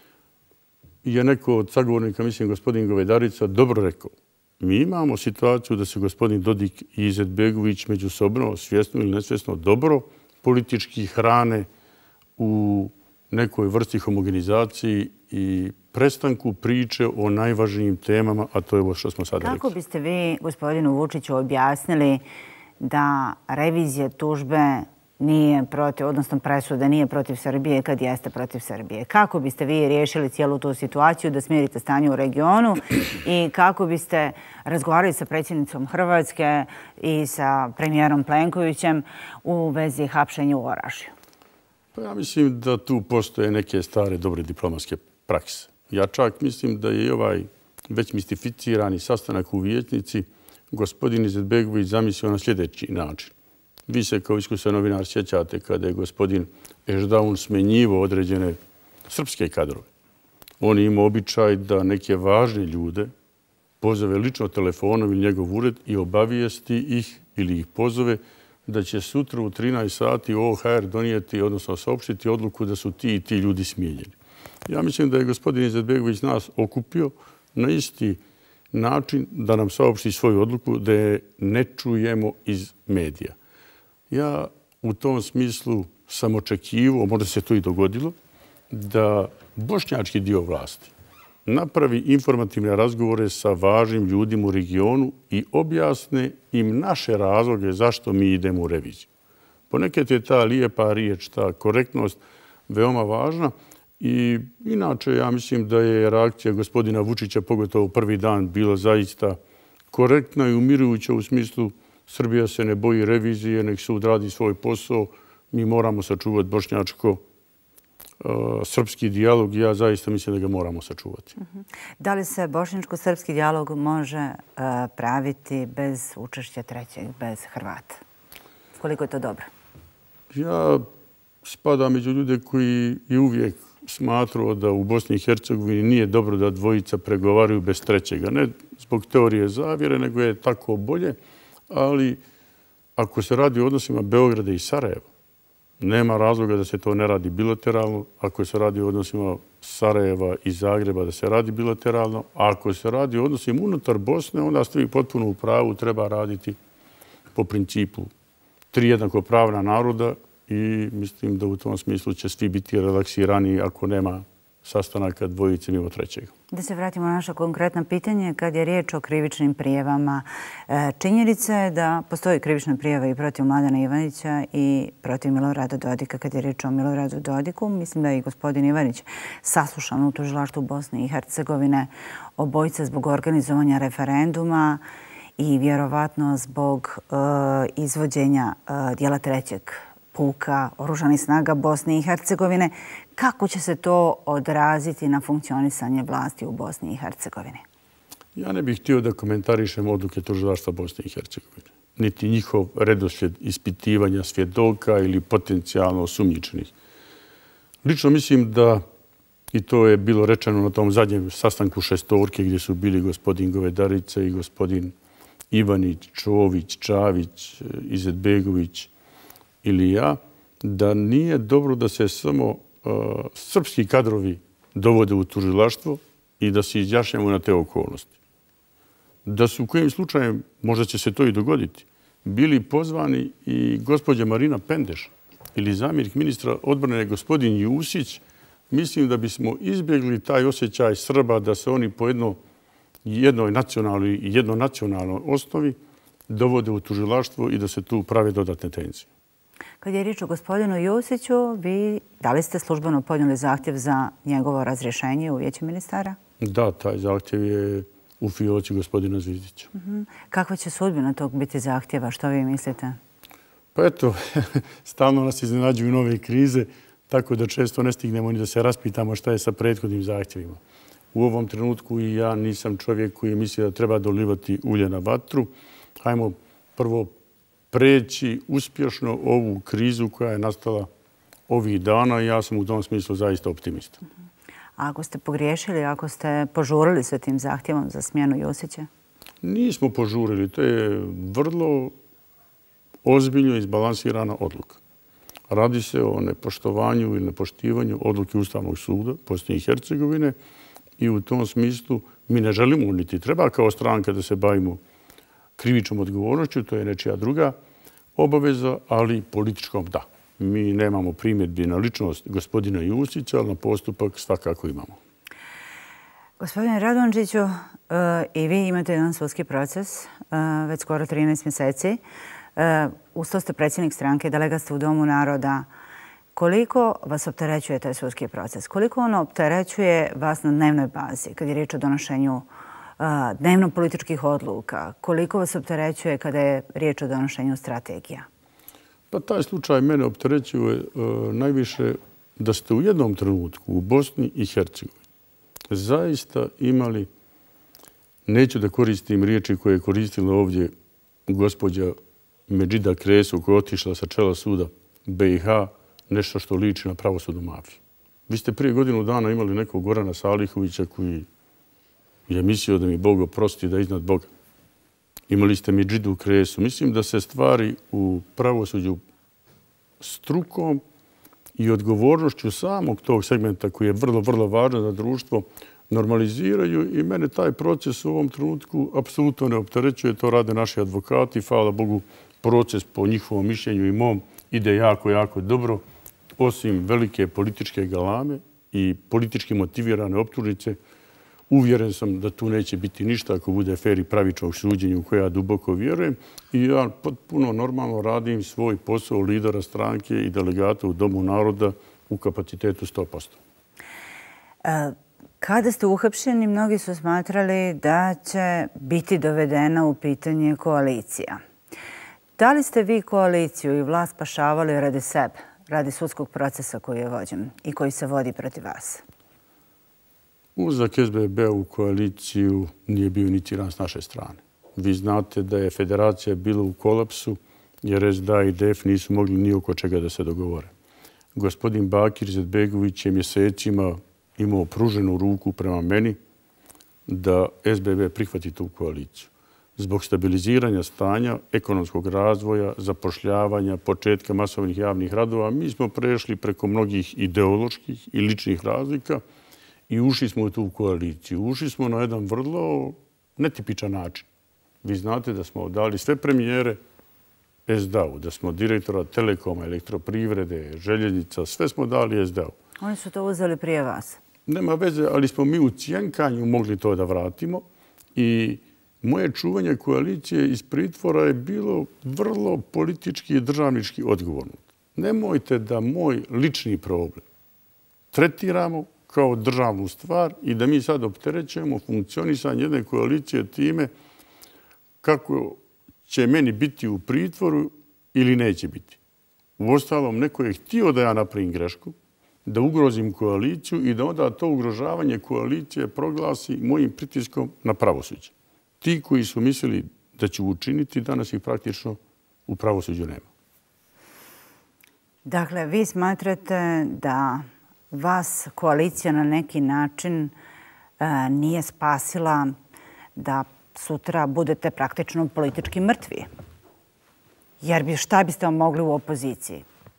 je neko od sagovornika, mislim gospodin Govedarica, dobro rekao. Mi imamo situaciju da se gospodin Dodik i Izetbegović međusobno, svjesno ili nesvjesno, dobro politički hrane u nekoj vrsti homogenizaciji i prestanku priče o najvažnijim temama, a to je ovo što smo sada rekli. Kako biste vi, gospodinu Vučiću, objasnili da revizija tužbe nije protiv, odnosno presude nije protiv Srbije kad jeste protiv Srbije? Kako biste vi riješili cijelu tu situaciju da smirite stanje u regionu i kako biste razgovarali sa predsjednicom Hrvatske i sa premijerom Plenkovićem u vezi hapšenja u Orašju? Pa ja mislim da tu postoje neke stare dobre diplomatske prakse. Ja čak mislim da je i ovaj već mistificirani sastanak u vijećnici gospodin Izetbegović zamislio na sljedeći način. Vi se kao iskusan novinar sjećate kada je gospodin Ešdaun smenjivo određene srpske kadrove. On je imao običaj da neke važne ljude pozove lično telefonom ili njegov ured i obavijesti ih ili ih pozove da će sutra u 13 sati OHR donijeti, odnosno saopštiti odluku da su ti i ti ljudi smijenjeni. Ja mislim da je gospodin Izetbegović nas okupio na isti način da nam saopšti svoju odluku da je ne čujemo iz medija. Ja u tom smislu sam očekivao, možda se to i dogodilo, da bošnjački dio vlasti napravi informativne razgovore sa važnim ljudima u regionu i objasne im naše razloge zašto mi idemo u reviziju. ponekad je ta lijepa riječ, ta korektnost veoma važna. I inače, ja mislim da je reakcija gospodina Vučića, pogotovo prvi dan, bila zaista korektna i umirujuća u smislu Srbija se ne boji revizije, nek sud radi svoj posao, mi moramo sačuvati bošnjačko-srpski dijalog i ja zaista mislim da ga moramo sačuvati. Da li se bošnjačko-srpski dijalog može praviti bez učešća trećeg, bez Hrvata? Koliko je to dobro? Ja spadam među ljude koji je uvijek smatrao da u Bosni i Hercegovini nije dobro da dvojica pregovaraju bez trećega. Ne zbog teorije zavjere, nego je tako bolje. Ali ako se radi o odnosima Beograda i Sarajeva, nema razloga da se to ne radi bilateralno. Ako se radi o odnosima Sarajeva i Zagreba, da se radi bilateralno. A ako se radi o odnosima unutar Bosne, onda ste vi potpuno u pravu, treba raditi po principu 3 jednakopravna naroda i mislim da u tom smislu će svi biti relaksirani ako nema sastanaka dvojice mimo trećega. Da se vratimo na naše konkretno pitanje, kad je riječ o krivičnim prijavama, činjenica je da postoji krivična prijava i protiv Mladena Ivanića i protiv Milorada Dodika. Kad je riječ o Miloradu Dodiku, mislim da je i gospodin Ivanić saslušan u tužilaštvu Bosne i Hercegovine, obojica zbog organizovanja referenduma i vjerovatno zbog izvođenja dijela trećeg puka oružanih snaga Bosne i Hercegovine. Kako će se to odraziti na funkcionisanje vlasti u Bosni i Hercegovini? Ja ne bih htio da komentarišem odluke tužilaštva Bosne i Hercegovine, niti njihov redoslijed ispitivanja svjedoka ili potencijalno osumnjičenih. Lično mislim da, i to je bilo rečeno na tom zadnjem sastanku šestorke gdje su bili gospodin Govedarica i gospodin Ivanić, Čović, Čavić, Izetbegović ili ja, da nije dobro da se samo srpski kadrovi dovode u tužilaštvo i da se izjašnjamo na te okolnosti. Da su u kojim slučajem, možda će se to i dogoditi, bili pozvani i gospođa Marina Pendeš ili zamjenik ministra odbrane gospodin Jusić, mislim da bismo izbjegli taj osjećaj Srba da se oni po jednoj nacionalnoj i jednonacionalnoj osnovi dovode u tužilaštvo i da se tu prave dodatne tenzije. Kad je riječ o gospodinu Jusiću, da li ste službeno podnijeli zahtjev za njegovo razrješenje u Vijeću ministara? Da, taj zahtjev je u fioci gospodina Zvizdića. Kakva će sudbina tog biti zahtjeva? Što vi mislite? Pa eto, stalno nas iznenađuju nove krize, tako da često ne stignemo ni da se raspitamo šta je sa prethodnim zahtjevima. U ovom trenutku i ja nisam čovjek koji misli da treba dolivati ulje na vatru. Hajmo prvo preći uspješno ovu krizu koja je nastala ovih dana i ja sam u tom smislu zaista optimista. A ako ste pogriješili, ako ste požurili sa tim zahtjevom za smjenu Jusića? Nismo požurili. To je vrlo ozbiljno izbalansirana odluka. Radi se o nepoštovanju ili nepoštivanju odluke Ustavnog suda Bosne i Hercegovine i u tom smislu mi ne želimo niti treba kao stranka da se bavimo krivičnom odgovornošću, to je nečija druga obaveza, ali političkom da. Mi nemamo primjedbi na ličnost gospodina Jusića, ali na postupak svakako imamo. Gospodine Radončiću, i vi imate jedan sudski proces, već skoro 13 mjeseci. Uz to ste predsjednik stranke, delegat ste u Domu naroda. Koliko vas opterećuje taj sudski proces? Koliko on opterećuje vas na dnevnoj bazi kad je riječ o donošenju dnevno političkih odluka? Koliko vas opterećuje kada je riječ o donošenju strategija? Pa taj slučaj mene opterećuje najviše da ste u jednom trenutku u Bosni i Hercegovini zaista imali, neću da koristim riječi koje je koristila ovdje gospođa Medžida Kresu koja je otišla sa čela suda BiH, nešto što liči na pravosudnu mafiju. Vi ste prije godinu dana imali nekog Gorana Salihovića koji je mislio da mi Bog oprosti, da je iznad Boga. Imali ste Medžidu Kresu. Mislim da se stvari u pravosuđu strukom i odgovornošću samog tog segmenta koji je vrlo, vrlo važan za društvo normaliziraju i mene taj proces u ovom trenutku apsolutno ne opterećuje. To rade naši advokati. Hvala Bogu, proces po njihovom mišljenju i mom ide jako, jako dobro. Osim velike političke galame i politički motivirane optužnice, Uvjeren sam da tu neće biti ništa ako bude fer i pravičnog suđenja u koje ja duboko vjerujem. I ja potpuno normalno radim svoj posao lidera stranke i delegata u Domu naroda u kapacitetu 100%. Kada ste uhapšeni, mnogi su smatrali da će biti dovedena u pitanje koalicija. Da li ste vi koaliciju i vlast spašavali radi sebe, radi sudskog procesa koji je vođen i koji se vodi protiv vas? Ulazak SBB u koaliciju nije bio iniciran s naše strane. Vi znate da je federacija bila u kolapsu jer SDA i DF nisu mogli ni oko čega da se dogovore. Gospodin Bakir Izetbegović je mjesecima imao pruženu ruku prema meni da SBB prihvati tu koaliciju. Zbog stabiliziranja stanja, ekonomskog razvoja, zapošljavanja, početka masovnih javnih radova, mi smo prešli preko mnogih ideoloških i ličnih razlika i ušli smo u tu koaliciju. Ušli smo na jedan vrlo netipičan način. Vi znate da smo dali sve premijere SDA-u, da smo direktora Telekoma, Elektroprivrede, Željeznica, sve smo dali SDA-u. Oni su to uzeli prije vas. Nema veze, ali smo mi u cjenkanju mogli to da vratimo i moje čuvanje koalicije iz pritvora je bilo vrlo politički i državnički odgovorno. Nemojte da moj lični problem tretiramo kao državnu stvar i da mi sad opterećujemo funkcionisanje jedne koalicije time kako će meni biti u pritvoru ili neće biti. Uostalom, neko je htio da ja napravim grešku, da ugrozim koaliciju i da onda to ugrožavanje koalicije proglasi mojim pritiskom na pravosuđe. Ti koji su mislili da ću učiniti, danas ih praktično u pravosuđu nema. Dakle, vi smatrate da vas koalicija na neki način nije spasila da sutra budete praktično politički mrtvi. Jer šta biste vam mogli u opoziciji?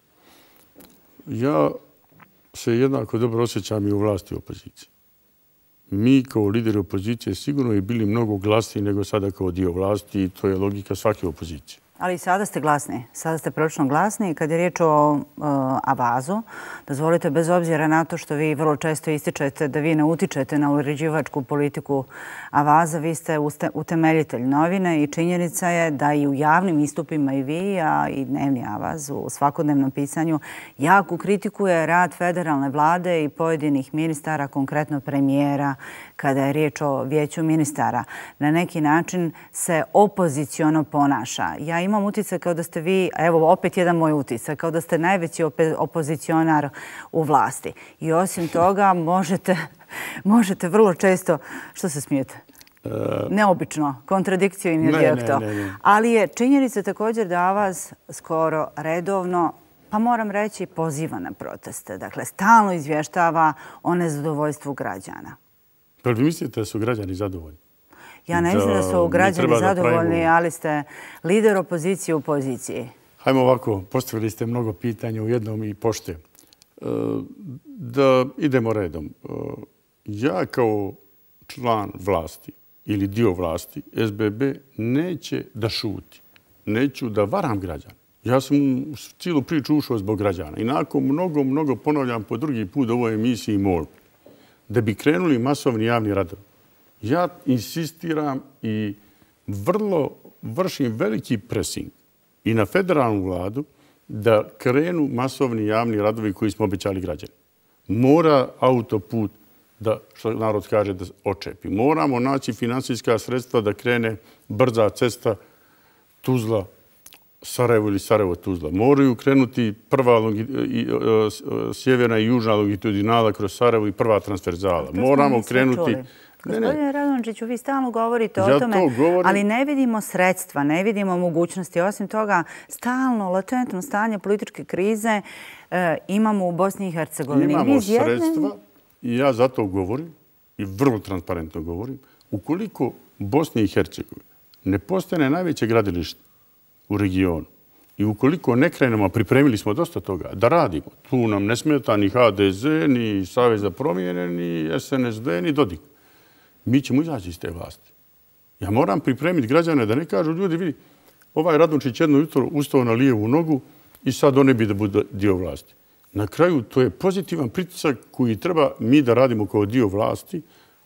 Ja se jednako dobro osjećam i u vlasti opoziciji. Mi kao lideri opozicije sigurno je bili mnogo glasniji nego sada kao dio vlasti i to je logika svake opozicije. Ali i sada ste glasni. Sada ste prilično glasni. Kad je riječ o Avazu, dozvolite, bez obzira na to što vi vrlo često ističete da vi ne utičete na uređivačku politiku Avaza, vi ste utemeljitelj novine i činjenica je da i u javnim istupima i vi, a i dnevni Avaz u svakodnevnom pisanju jako kritikuje rad federalne vlade i pojedinih ministara, konkretno premijera, kada je riječ o vijeću ministara. Na neki način se opoziciono ponaša. Ja imam utisak kao da ste vi, evo opet jedan moj utisak, kao da ste najveći opozicionar u vlasti. I osim toga možete vrlo često, što se smijete? Neobično, kontradikciju i nedjekto. Ali je činjenica također da vas skoro redovno, pa moram reći, poziva na proteste. Dakle, stalno izvještava o nezadovoljstvu građana. Pa vi mislite da su građani zadovoljni? Ja ne mislim da su građani zadovoljni, ali ste lider opozicije u poziciji. Hajmo ovako, postavili ste mnogo pitanja u jednom i poštujem. Da idemo redom. Ja kao član vlasti ili dio vlasti, SBB neće da šuti. Neću da varam građana. Ja sam u cijelu priču ušao zbog građana. I nakon mnogo ponavljam po drugi put u ovoj emisiji MOL. Da bi krenuli masovni javni radovi. Ja insistiram i vršim veliki presing i na federalnu vladu da krenu masovni javni radovi koji smo obećali građani. Mora autoput, da, što narod kaže, da očepi. Moramo naći finansijska sredstva da krene brza cesta Tuzla-Sarajevo ili Sarajevo-Tuzla. Moraju krenuti prva sjeverna i južna longitudinala kroz Sarajevo i prva transverzala. Moramo krenuti... Gospodine Radončiću, vi stalno govorite o tome, ali ne vidimo sredstva, ne vidimo mogućnosti. Osim toga, stalno latentno stanje političke krize imamo u Bosni i Hercegovini. Imamo sredstva i ja zato govorim i vrlo transparentno govorim. Ukoliko Bosna i Hercegovina ne postane najveće gradilište u regionu i ukoliko ne krenemo, pripremili smo dosta toga, da radimo. Tu nam ne smeta ni HDZ, ni Savez za promjene, ni SNSD, ni Dodik. Mi ćemo izaći iz te vlasti. Ja moram pripremiti građane da ne kažu ljudi, vidi, ovaj Radončić jedno jutro ustao na lijevu nogu i sad on ne bi da bude dio vlasti. Na kraju to je pozitivan pritisak koji treba mi da radimo kao dio vlasti,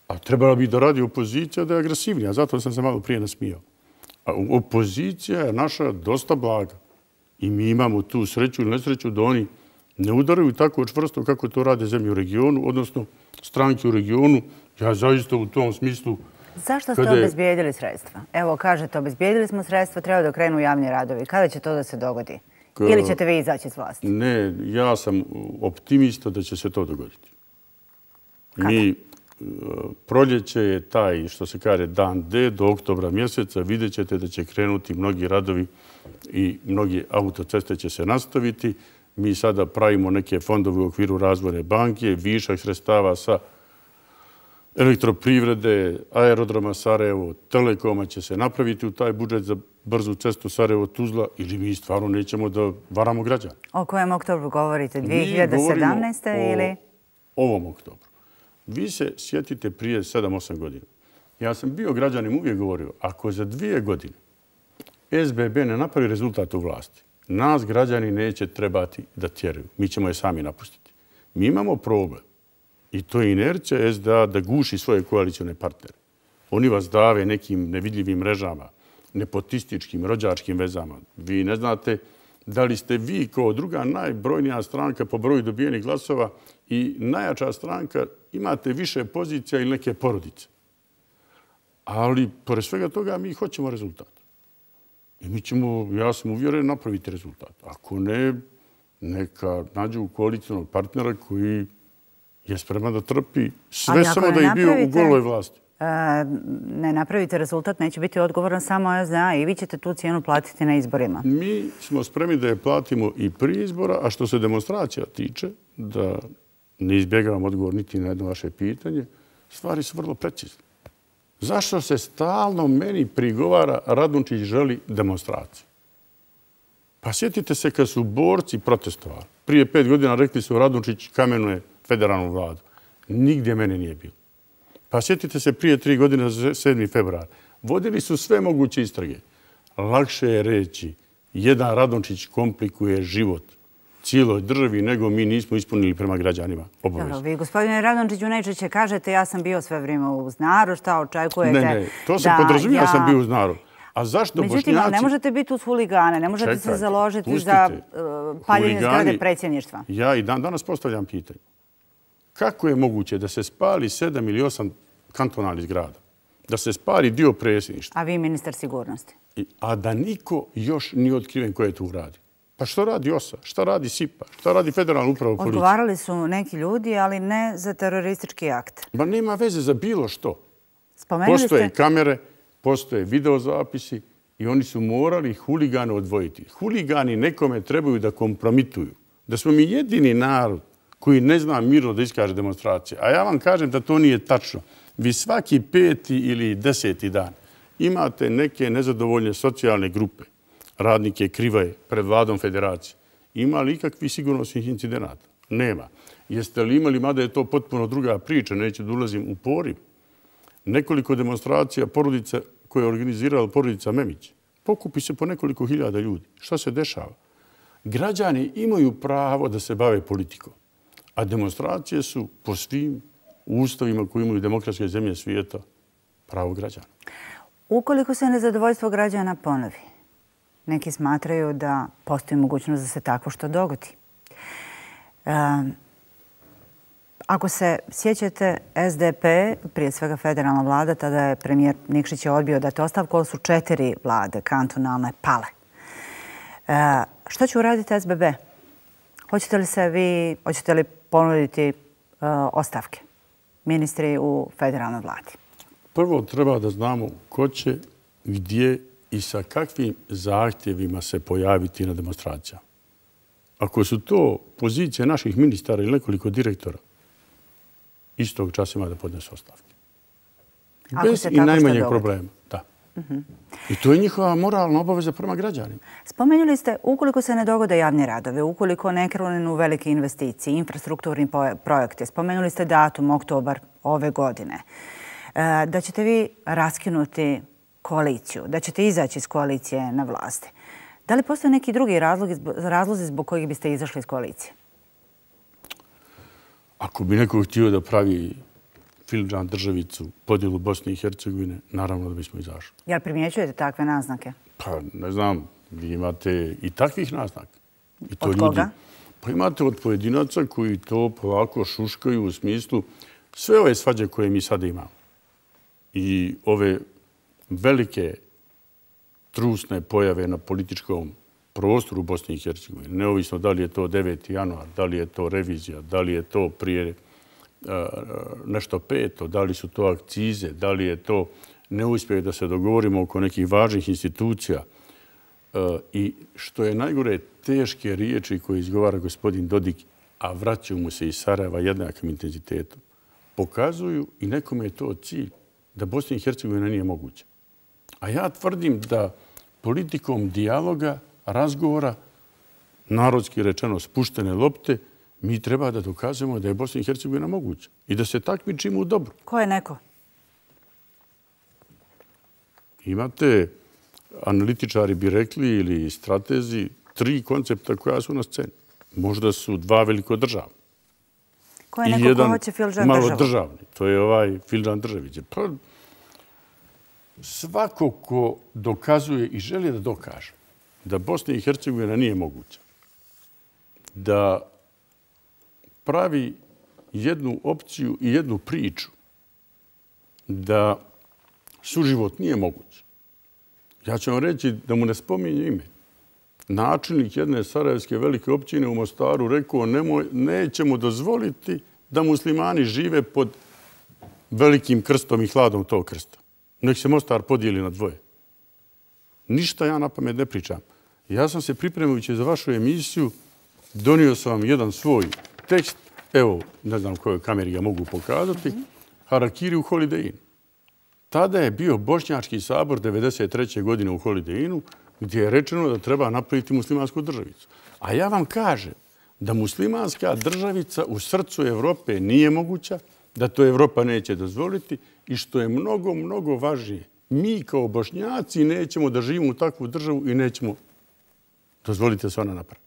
A trebala bi da radi opozicija da je agresivnija. Zato sam se malo prije nasmijao. A opozicija je naša dosta blaga. I mi imamo tu sreću ili nesreću da oni ne udaraju tako čvrsto kako to rade zemlje u regionu, odnosno stranke u regionu. Ja zaista u tom smislu... Zašto ste obezbijedili sredstva? Evo, kažete, obezbijedili smo sredstva, treba da krenu javni radovi. Kada će to da se dogodi? Ili ćete vi izaći iz vlasti? Ne, ja sam optimista da će se to dogoditi. Mi, proljeće je taj, što se kaže, dan D, do oktobra mjeseca, vidjet ćete da će krenuti mnogi radovi i mnogi autoceste će se nastaviti. Mi sada pravimo neke fondove u okviru razvojne banke, višak sredstava sa elektroprivrede, aerodroma Sarajevo, Telekoma će se napraviti u taj budžet za brzu cestu Sarajevo-Tuzla ili mi stvarno nećemo da varamo građane. O kojem oktobru govorite? 2017. ili? O ovom oktobru. Vi se sjetite prije 7-8 godina. Ja sam bio građanim uvijek govorio, ako za 2 godine SBB ne napravi rezultat u vlasti, nas građani neće trebati da tjeraju. Mi ćemo je sami napustiti. Mi imamo problem. I to je inercija SDA da guši svoje koalicione partnere. Oni vas dave nekim nevidljivim mrežama, nepotističkim, rođačkim vezama. Vi ne znate da li ste vi kao druga najbrojnija stranka po broju dobijenih glasova i najjača stranka imate više pozicija ili neke porodice. Ali, pored svega toga, mi hoćemo rezultat. I mi ćemo, ja sam uvjeren, napraviti rezultat. Ako ne, neka nađu koalicijonog partnera koji je spreman da trpi sve samo da je bio u goloj vlasti. Ne napravite rezultat, neće biti odgovoran samo SDA i vi ćete tu cijenu platiti na izborima. Mi smo spremni da je platimo i prije izbora, a što se demonstracija tiče, da ne izbjegavam odgovor niti na jedno vaše pitanje, stvari su vrlo precizne. Zašto se stalno meni prigovara Radončić želi demonstraciju? Pa sjetite se kad su borci protestovali. Prije 5 godina rekli su Radončić kamenuje federalnu vladu. Nigdje mene nije bilo. Pa sjetite se prije 3 godine, 7. februar. Vodili su sve moguće istrage. Lakše je reći, jedan Radončić komplikuje život cijeloj državi nego mi nismo ispunili prema građanima obavezu. Vi, gospodine Radončiću, najčešće kažete ja sam bio sve vrijeme u Znaru, šta očekujete? Ne, to se podrazumijeva sam bio u Znaru. A zašto Bošnjaci... Međutim, ne možete biti uz huligane, ne možete se založiti za paljenje zgrade predsjedništva. Ja i danas postavljam pitanje. Kako je moguće da se spali 7 ili 8 kantonalnih zgrada? Da se spali dio predsjedništva? A vi ministar sigurnosti? A da niko još nije otkriven ko je tu radi. Pa što radi OSA? Šta radi SIPA? Šta radi Federalna uprava policije? Odgovarali su neki ljudi, ali ne za teroristički akt. Ma nema veze za bilo što. Postoje kamere, postoje videozapisi i oni su morali huligane odvojiti. Huligani nekome trebaju da kompromituju. Da smo mi jedini narod koji ne zna mirno da iskaže demonstracije. A ja vam kažem da to nije tačno. Vi svaki 5. ili 10. dan imate neke nezadovoljne socijalne grupe, radnike Krivaje pred vladom federacije. Ima li ikakvih sigurnosnih incidenata? Nema. Jeste li imali, mada je to potpuno druga priča, neću da ulazim u poriv, nekoliko demonstracija porodica koje je organizirala porodica Memić. Pokupi se po nekoliko hiljada ljudi. Šta se dešava? Građani imaju pravo da se bave politikom, a demonstracije su po svim ustavima koji imaju demokratske zemlje svijeta pravo građana. Ukoliko se nezadovoljstvo građana ponovi, neki smatraju da postoji mogućnost da se tako što dogodi. Ako se sjećate, SDP, prije svega federalna vlada, tada je premijer Nikšić odbio dati ostavku, ali su 4 vlade kantonalne pale. Što će uraditi SBB? Hoćete li ponuditi ostavke ministri u federalnoj vladi? Prvo treba da znamo ko će, gdje i sa kakvim zahtjevima se pojaviti na demonstracijama. Ako su to pozicije naših ministara ili nekoliko direktora, istog časa ima da podnesu ostavke. Bez i najmanjeg problema. Da. I to je njihova moralna obaveza prema građanima. Spomenuli ste, ukoliko se ne dogode javni radovi, ukoliko ne krenu velike investicije, infrastrukturni projekte, spomenuli ste datum, oktobar ove godine, da ćete vi raskinuti koaliciju, da ćete izaći iz koalicije na vlasti. Da li postoje neki drugi razlozi zbog kojih biste izašli iz koalicije? Ako bi neko htio da pravi filigrana državicu, podjelu Bosne i Hercegovine, naravno da bismo izašli. Jel primjećujete takve naznake? Pa ne znam, vi imate i takvih naznaka. Od koga? Pa imate od pojedinaca koji to polako šuškaju u smislu sve ove svađe koje mi sada imamo i ove velike trusne pojave na političkom prostoru Bosne i Hercegovine, neovisno da li je to 9. januar, da li je to revizija, da li je to prije nešto peto, da li su to akcize, da li je to neuspjeh da se dogovorimo oko nekih važnih institucija i što je najgore, teške riječi koje izgovara gospodin Dodik, a vraćaju mu se iz Sarajeva jednakim intenzitetom, pokazuju i nekome je to cilj da Bosna i Hercegovina nije moguća. A ja tvrdim da politikom dijaloga, razgovora, narodski rečeno spuštene lopte, mi treba da dokazujemo da je Bosna i Hercegovina moguća i da se takmičimo u dobru. Ko je neko? Imate, analitičari bi rekli ili stratezi, 3 koncepta koja su na sceni. Možda su 2 velikodržavna. Ko je neko ko hoće filižan državu? Malo državni. To je ovaj filižan državiće. Pa, svako ko dokazuje i želi da dokaže da Bosna i Hercegovina nije moguća, da pravi jednu opciju i jednu priču da suživot nije moguć. Ja ću vam reći da mu ne spominje ime. Načelnik jedne sarajevske velike općine u Mostaru rekao nećemo dozvoliti da muslimani žive pod velikim krstom i hladom tog krsta. Nek se Mostar podijeli na 2. Ništa ja na pamet ne pričam. Ja sam se pripremajući za vašu emisiju, donio sam vam jedan svoj tekst, evo, ne znam kojoj kameri ga mogu pokazati, Harakiri u Holiday Inn. Tada je bio Bošnjački sabor 1993. godine u Holiday Innu, gdje je rečeno da treba napraviti muslimansku državicu. A ja vam kažem da muslimanska državica u srcu Evrope nije moguća, da to Evropa neće dozvoliti i što je mnogo, mnogo važnije. Mi kao Bošnjaci nećemo da živimo u takvu državu i nećemo dozvoliti da se ona napravi.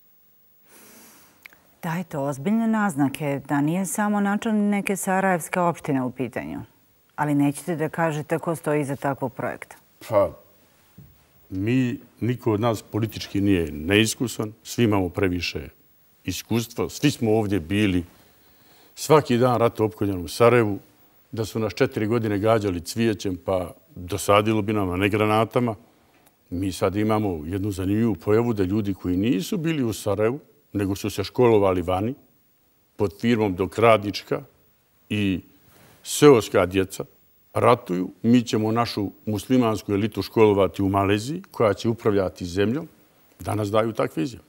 Dajte ozbiljne naznake da nije samo načelnik neke sarajevske opštine u pitanju, ali nećete da kažete ko stoji iza takvog projekta. Pa, niko od nas politički nije neiskusan, svi imamo previše iskustva, svi smo ovdje bili svaki dan rata opkoljen u Sarajevu, da su nas 4 godine gađali cvijećem, pa dosadilo bi nam, a ne granatama. Mi sad imamo jednu zanimljivu pojavu da ljudi koji nisu bili u Sarajevu, nego su se školovali vani, pod firmom Dok radnička i seoska djeca, ratuju. Mi ćemo našu muslimansku elitu školovati u Maleziji, koja će upravljati zemljom. Danas daju takve izjave.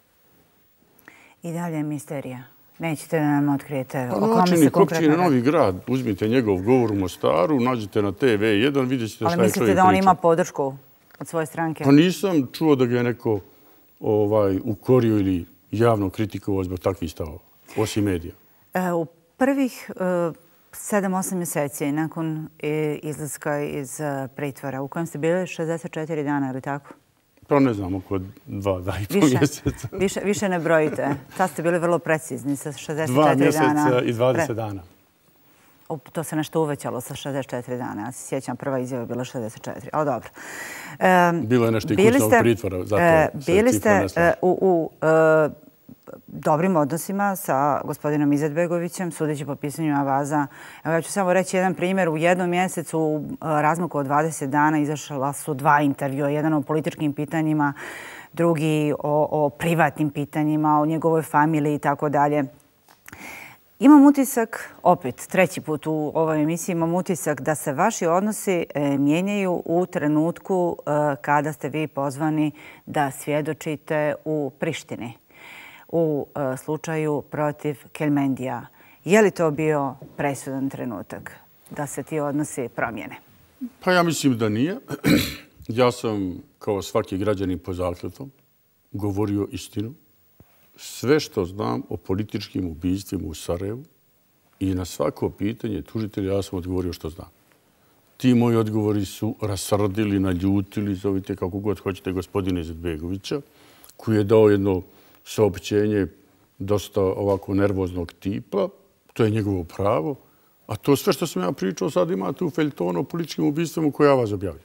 I dalje je misterija. Nećete da nam otkrijete o kome se konkretno radi? Načelnik općine Novi Grad, uzmite njegov govor u Mostaru, nađete na TV1, vidjet ćete šta je čovjek pričao. Ali mislite da on ima podršku od svoje stranke? Pa nisam čuo da ga je neko ukorio ili javno kritikovao zbog takvih stavova, osim medija. U prvih 7-8 mjeseci nakon izlaska iz pritvora, u kojem ste bili 64 dana, ili tako? Pa ne znam, oko 2,5 mjeseca. Više ne brojite. Tad ste bili vrlo precizni sa 64 dana. 2 mjeseca i 20 dana. To se nešto uvećalo sa 64 dana. Ja se sjećam, prva izjava je bila 64. Ali dobro. Bilo je nešto i kućnog pritvora. Bili ste u dobrim odnosima sa gospodinom Izetbegovićem, sudeći po pisanju Avaza. Evo, ja ću samo reći jedan primjer. U jednom mjesecu, u razmaku od 20 dana, izašla su 2 intervjua. Jedan o političkim pitanjima, drugi o privatnim pitanjima, o njegovoj familiji i tako dalje. Imam utisak, opet, 3. put u ovoj emisiji, imam utisak da se vaši odnosi mijenjaju u trenutku kada ste vi pozvani da svjedočite u Prištini u slučaju protiv Kelmendija. Je li to bio presudan trenutak da se ti odnosi promijene? Pa ja mislim da nije. Ja sam, kao svaki građanin po zakletvom, govorio istinu. Sve što znam o političkim ubijstvima u Sarajevu i na svako pitanje tužitelja ja sam odgovorio što znam. Ti moji odgovori su rasrdili, naljutili, zovite kako god hoćete, gospodina Izetbegovića, koji je dao jedno saopćenje dosta ovako nervoznog tipa. To je njegovo pravo. A to sve što sam ja pričao sad imate u feljtonu o političkim ubistvima koje ja vas objavljam.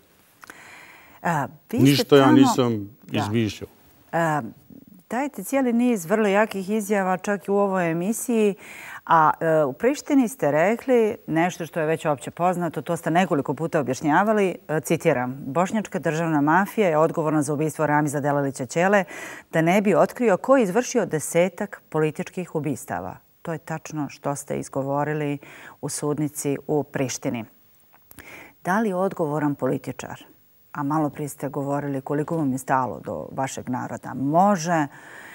Ništa ja nisam izmišljao. Dajete cijeli niz vrlo jakih izjava čak i u ovoj emisiji, a u Prištini ste rekli nešto što je već opće poznato, to ste nekoliko puta objašnjavali, citiram, bošnjačka državna mafija je odgovorna za ubistvo Ramiza Delalića Ćele da ne bi otkrio ko je izvršio 10 političkih ubistava. To je tačno što ste izgovorili u sudnici u Prištini. Da li odgovoran političar, a malo prije ste govorili koliko vam je stalo do vašeg naroda, može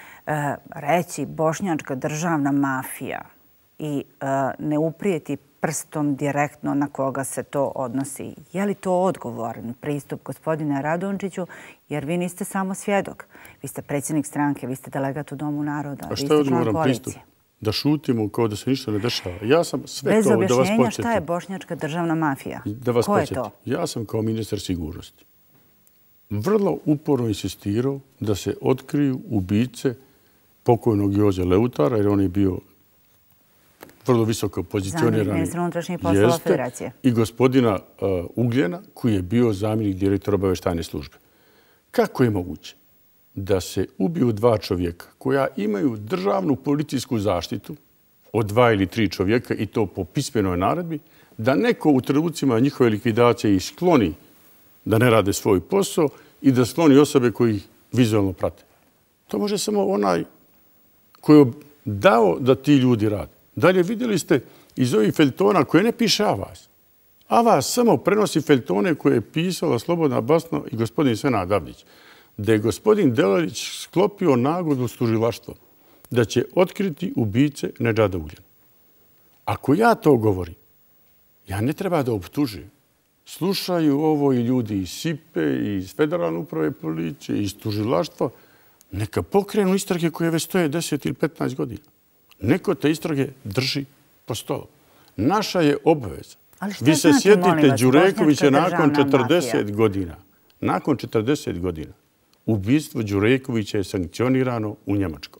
reći bošnjačka državna mafija i ne uprijeti prstom direktno na koga se to odnosi? Je li to odgovoran pristup, gospodine Radončiću? Jer vi niste samo svjedok. Vi ste predsjednik stranke, vi ste delegat u Domu naroda. A šta je odgovoran pristup? Da šutimo kao da se ništa ne dešava. Ja sam sve to da vas podsjetim. Bez objašnjenja šta je bošnjačka državna mafija? Da vas podsjetim. Ja sam kao ministar sigurnosti vrlo uporno insistirao da se otkriju ubice pokojnog Joze Leutara, jer on je bio vrlo visoko pozicionirani. Ministar unutrašnjih poslova Federacije. I gospodina Ugljena, koji je bio zamjenik direktora obavještajne službe. Kako je moguće da se ubiju 2 čovjeka koja imaju državnu policijsku zaštitu od 2 ili 3 čovjeka i to po pismenoj naredbi, da neko u trenucima njihove likvidacije ih skloni da ne rade svoj posao i da skloni osobe koji ih vizualno prate. To može samo onaj koji je dao da ti ljudi rade. Dalje vidjeli ste iz ovih feljtona koje ne piše Avaz. Avaz samo prenosi feljtone koje je pisala Slobodna Basna i gospodin Senad Avdić. Da je gospodin Delalić sklopio nagodbu s tužilaštvom da će otkriti ubice Nedžada Ugljena. Ako ja to govorim, ja ne treba da optužujem. Slušaju ovo i ljudi iz SIPE, iz Federalne uprave policije, iz tužilaštva. Neka pokrenu istrage koje već stoje 10 ili 15 godina. Neko te istrage drži po stolu. Naša je obaveza. Vi se sjetite Đurekovića nakon 40 godina. Nakon 40 godina ubistvo Đurekovića je sankcionirano u Njemačkoj.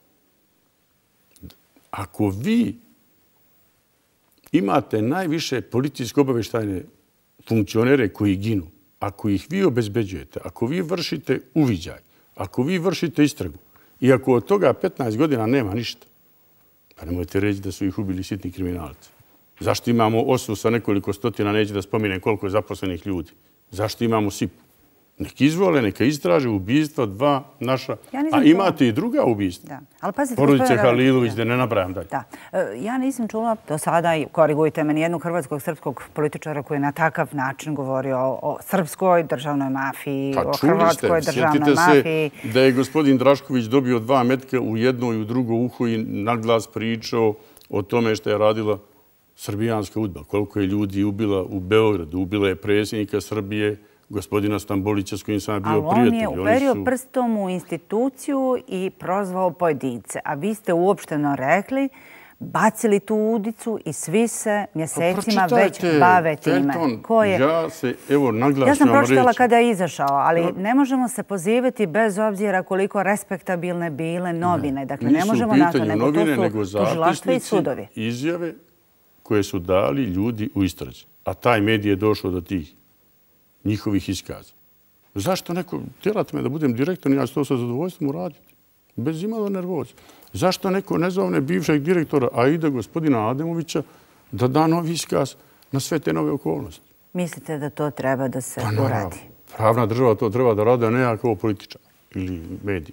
Ako vi imate najviše policijsko obavještajne funkcionere koji ginu, ako ih vi obezbeđujete, ako vi vršite uviđaj, ako vi vršite istragu i ako od toga 15 godina nema ništa, pa nemojte reći da su ih ubili sitni kriminalci. Zašto imamo OSU sa nekoliko stotina, neće da spominem koliko je zaposlenih ljudi? Zašto imamo SIP-u? Nek izvole, neka istraže ubistva 2 naša, a imate i druga ubistva. Porodice Halilović, da ne nabrajam dalje. Ja nisam čula do sada, i korigujte me, nijednog hrvatskog srpskog političara koji je na takav način govorio o srpskoj državnoj mafiji, o hrvatskoj državnoj mafiji. Sjetite se da je gospodin Drašković dobio 2 metka u jedno i u drugo uho i naglas pričao o tome što je radila srbijanska UDBA. Koliko je ljudi ubila u Beogradu, ubila je predsjednika Srbije, gospodina Stambolića s kojim sam bio prijatelj. Ali on je uperio prstom u instituciju i prozvao pojedince. A vi ste uopšteno rekli, bacili tu udicu i svi se mjesecima već bave time. Ko je? Ja sam pročitala kada je izašao, ali ne možemo se pozivati bez obzira koliko respektabilne bile novine. Dakle, ne možemo na to, nego to su tužilaštva i sudovi. Izjave koje su dali ljudi u istrazi. A taj medij je došao do tih njihovih iskaza. Zašto neko, tjerate me da budem direktor, ja ću to sa zadovoljstvom uraditi. Bez imalo nervoza. Zašto neko ne zovne bivšeg direktora, a ide gospodina Ademovića, da da novi iskaz na sve te nove okolnosti? Mislite da to treba da se uradi? Pravna država to treba da rade, a ne ja kao političar ili medij.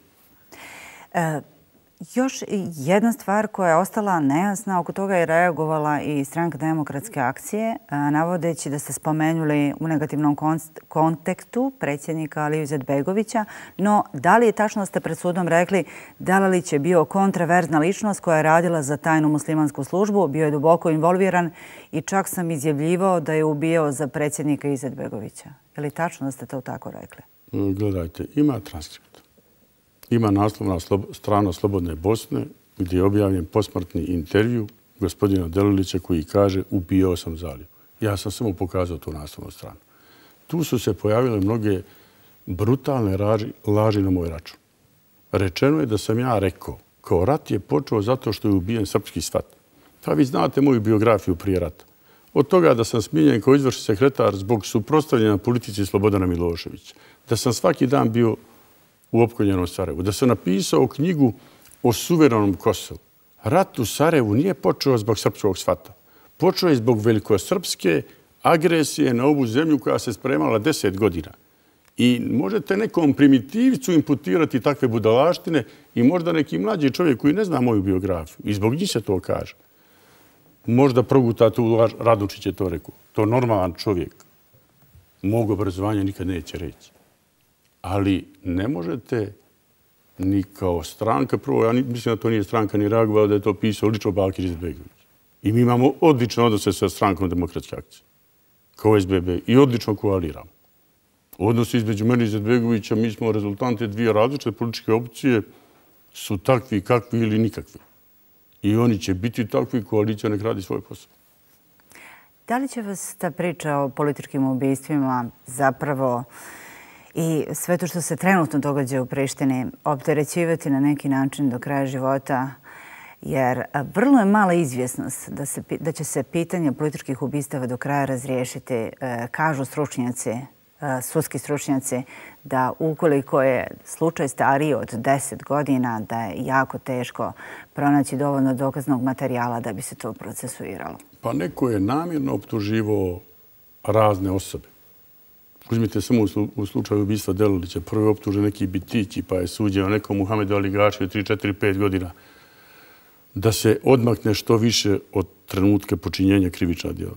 Još jedna stvar koja je ostala nejasna, oko toga je reagovala i Stranka demokratske akcije, navodeći da ste spomenuli u negativnom kontekstu predsjednika Aliju Izetbegovića, no da li je tačno da ste pred sudom rekli Delalić je bio kontraverzna ličnost koja je radila za tajnu muslimansku službu, bio je duboko involviran i čak sam izjavljivao da je ubijao za predsjednika Izetbegovića. Je li tačno da ste to tako rekli? Gledajte, ima transkript. Ima naslovna strana Slobodne Bosne gdje je objavljen posmrtni intervju gospodina Delalića koji kaže ubijao sam Zaliju. Ja sam samo pokazao tu naslovnu stranu. Tu su se pojavile mnoge brutalne laži na moj račun. Rečeno je da sam ja rekao kao rat je počeo zato što je ubijen srpski svat. Pa vi znate moju biografiju prije rata. Od toga da sam smijenjen kao izvršni sekretar zbog suprotstavljanja politici Slobodana Miloševića. Da sam svaki dan bio u opkoljenom Sarajevu. Da sam napisao knjigu o suverenom Kosovu. Rat u Sarajevu nije počeo zbog srpskog svata. Počeo je zbog velikosrpske agresije na ovu zemlju koja se spremala 10 godina. I možete nekom primitivcu imputirati takve budalaštine i možda neki mlađi čovjek koji ne zna moju biografiju. I zbog njih se to kaže. Možda proguta tu Radončić je to rekao. To normalan čovjek mog obrazovanja nikad neće reći. Ali ne možete ni kao stranka, prvo, ja mislim da to nije stranka ni reagovala, da je to pisao lično Bakir Izetbegović. I mi imamo odlične odnose sa strankom Demokratske akcije, kao SBB, i odlično koaliramo. Odnosi između mene i Izetbegovića, mi smo rezultante dvije različite političke opcije, su takvi, kakvi ili nikakvi. I oni će biti takvi, koalicija nek radi svoj posao. Da li će vas ta priča o političkim ubistvima zapravo i sve to što se trenutno događa u Prištini opterećivati na neki način do kraja života? Jer vrlo je mala izvjesnost da će se pitanje političkih ubistava do kraja razriješiti. Kažu stručnjaci, sudski stručnjaci, da ukoliko je slučaj stariji od 10 godina, da je jako teško pronaći dovoljno dokaznog materijala da bi se to procesuiralo. Pa neko je namjerno optuživao razne osobe. Uzmite samo u slučaju ubistva Delilića. Prvo je optužen neki Bitići, pa je suđeno nekom Muhamedu Aligašiju 3, 4, 5 godina. Da se odmakne što više od trenutka počinjenja krivičnog djela.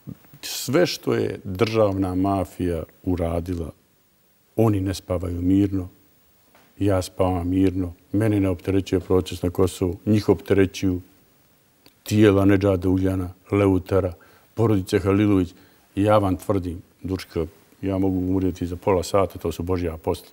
Sve što je državna mafija uradila, oni ne spavaju mirno, ja spavam mirno, mene ne opterećuje proces na Kosovu, njih opterećuju tijela Nedžada Ugljana, Leutara, porodice Halilović. Ja vam tvrdim, Dučka, ja mogu umrijeti za pola sata, to su Božja posla.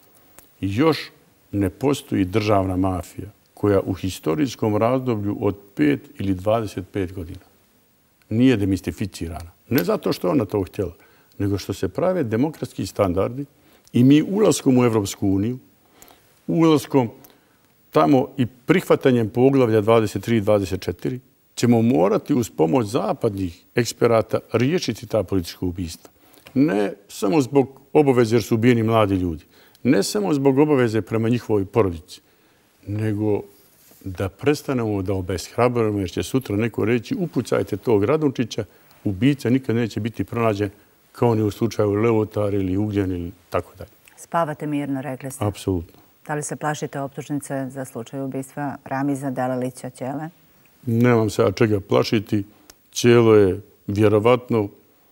I još ne postoji državna mafija koja u historijskom razdoblju od 5 ili 25 godina nije demistificirana. Ne zato što je ona to htjela, nego što se prave demokratski standardi i mi ulaskom u Evropsku uniju, ulaskom tamo i prihvatanjem poglavlja 23 i 24, ćemo morati uz pomoć zapadnih eksperata riješiti ta politička ubistva. Ne samo zbog obaveze jer su ubijeni mladi ljudi, ne samo zbog obaveze prema njihovoj porodici, nego da prestanemo da obeshrabrujemo jer će sutra neko reći upucajte tog Radončića, ubica nikad neće biti pronađen kao ni u slučaju Leotar ili Ugljan ili tako dalje. Spavate mirno, rekli ste. Apsolutno. Da li se plašite optužnice za slučaj ubistva Ramiza Delilića Ćele? Nemam se ja čega plašiti. Ćelo je vjerovatno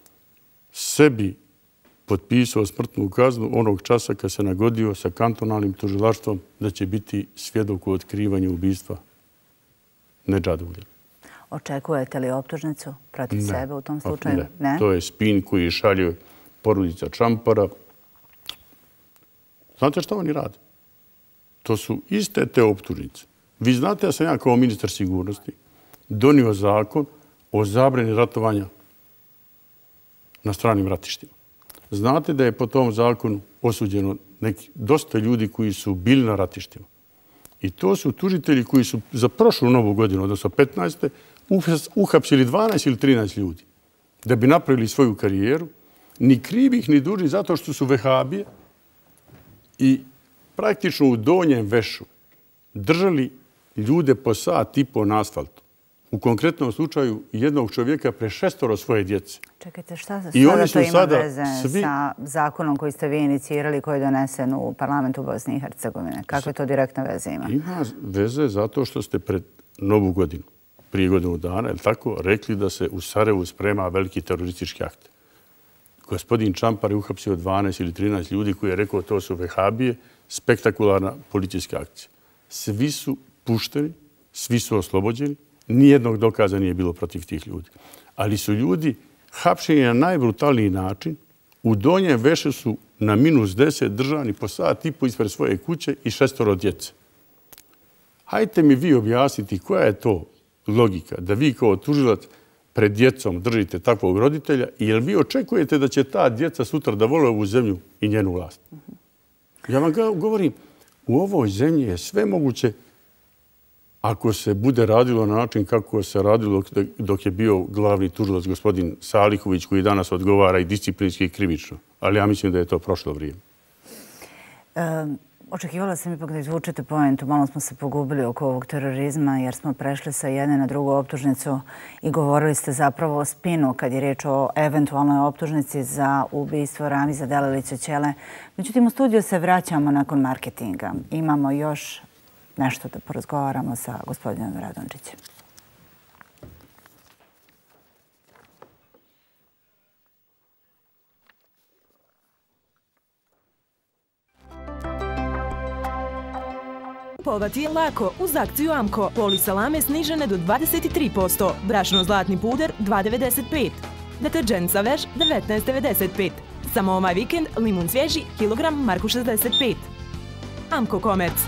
sebi potpisao smrtnu kaznu onog časa kad se nagodio sa kantonalnim tužilaštvom da će biti svjedok u otkrivanju ubistva Nedžada Ugljana. Očekujete li optužnicu protiv sebe u tom slučaju? Ne. To je spin koji šalje porodica Čampara. Znate šta oni rade? To su iste te optužnice. Vi znate da sam ja kao ministar sigurnosti donio zakon o zabrani ratovanja na stranim ratištima. Znate da je po tom zakonu osuđeno dosta ljudi koji su bili na ratištima. I to su tužitelji koji su za prošlu novu godinu, odnosno 15. uhapsili 12 ili 13 ljudi da bi napravili svoju karijeru, ni krivih ni dužnih zato što su vehabije i praktično u donjem vešu držali ljude po sat i po na asfaltu. U konkretnom slučaju jednog čovjeka pre 6 svoje djece. Čekajte, šta sada to ima veze sa zakonom koji ste vi inicirali, koji je donesen u parlamentu Bosne i Hercegovine? Kakve to direktne veze ima? Ima veze zato što ste pred novu godinu, prije godinu dana, rekli da se u Sarajevu sprema veliki teroristički akt. Gospodin Čampar je uhapsio 12 ili 13 ljudi koji je rekao to su vehabije, spektakularna policijska akcija. Svi su pušteni, svi su oslobođeni, nijednog dokaza nije bilo protiv tih ljudi. Ali su ljudi hapšeni na najbrutalniji način, u donjem vešu su na -10 držani po sat i po ispred svoje kuće i 6 djece. Hajte mi vi objasniti koja je to logika da vi kao tužilac pred djecom držite takvog roditelja i jel vi očekujete da će ta djeca sutra da vole ovu zemlju i njenu vlast? Ja vam govorim, u ovoj zemlji je sve moguće ako se bude radilo na način kako se radilo dok je bio glavni tužilac gospodin Salihović, koji danas odgovara i disciplinski i krivično. Ali ja mislim da je to prošlo vrijeme. Očekivala sam ipak da izvučete poentu. Malo smo se pogubili oko ovog terorizma jer smo prešli sa jedne na drugu optužnicu i govorili ste zapravo o spinu kad je riječ o eventualnoj optužnici za ubistvo Ramiza Delilića Ćele. Međutim, u studiju se vraćamo nakon marketinga. Imamo još nešto da porazgovaramo sa gospodinom Radončićem. Kupovati je lako uz akciju Amko. Poli salame snižene do 23%. Brašno-zlatni puder 2,95. Deterđent za veš 19,95. Samo ovaj vikend limun svježi kilogram marku 65. Amko Komerc.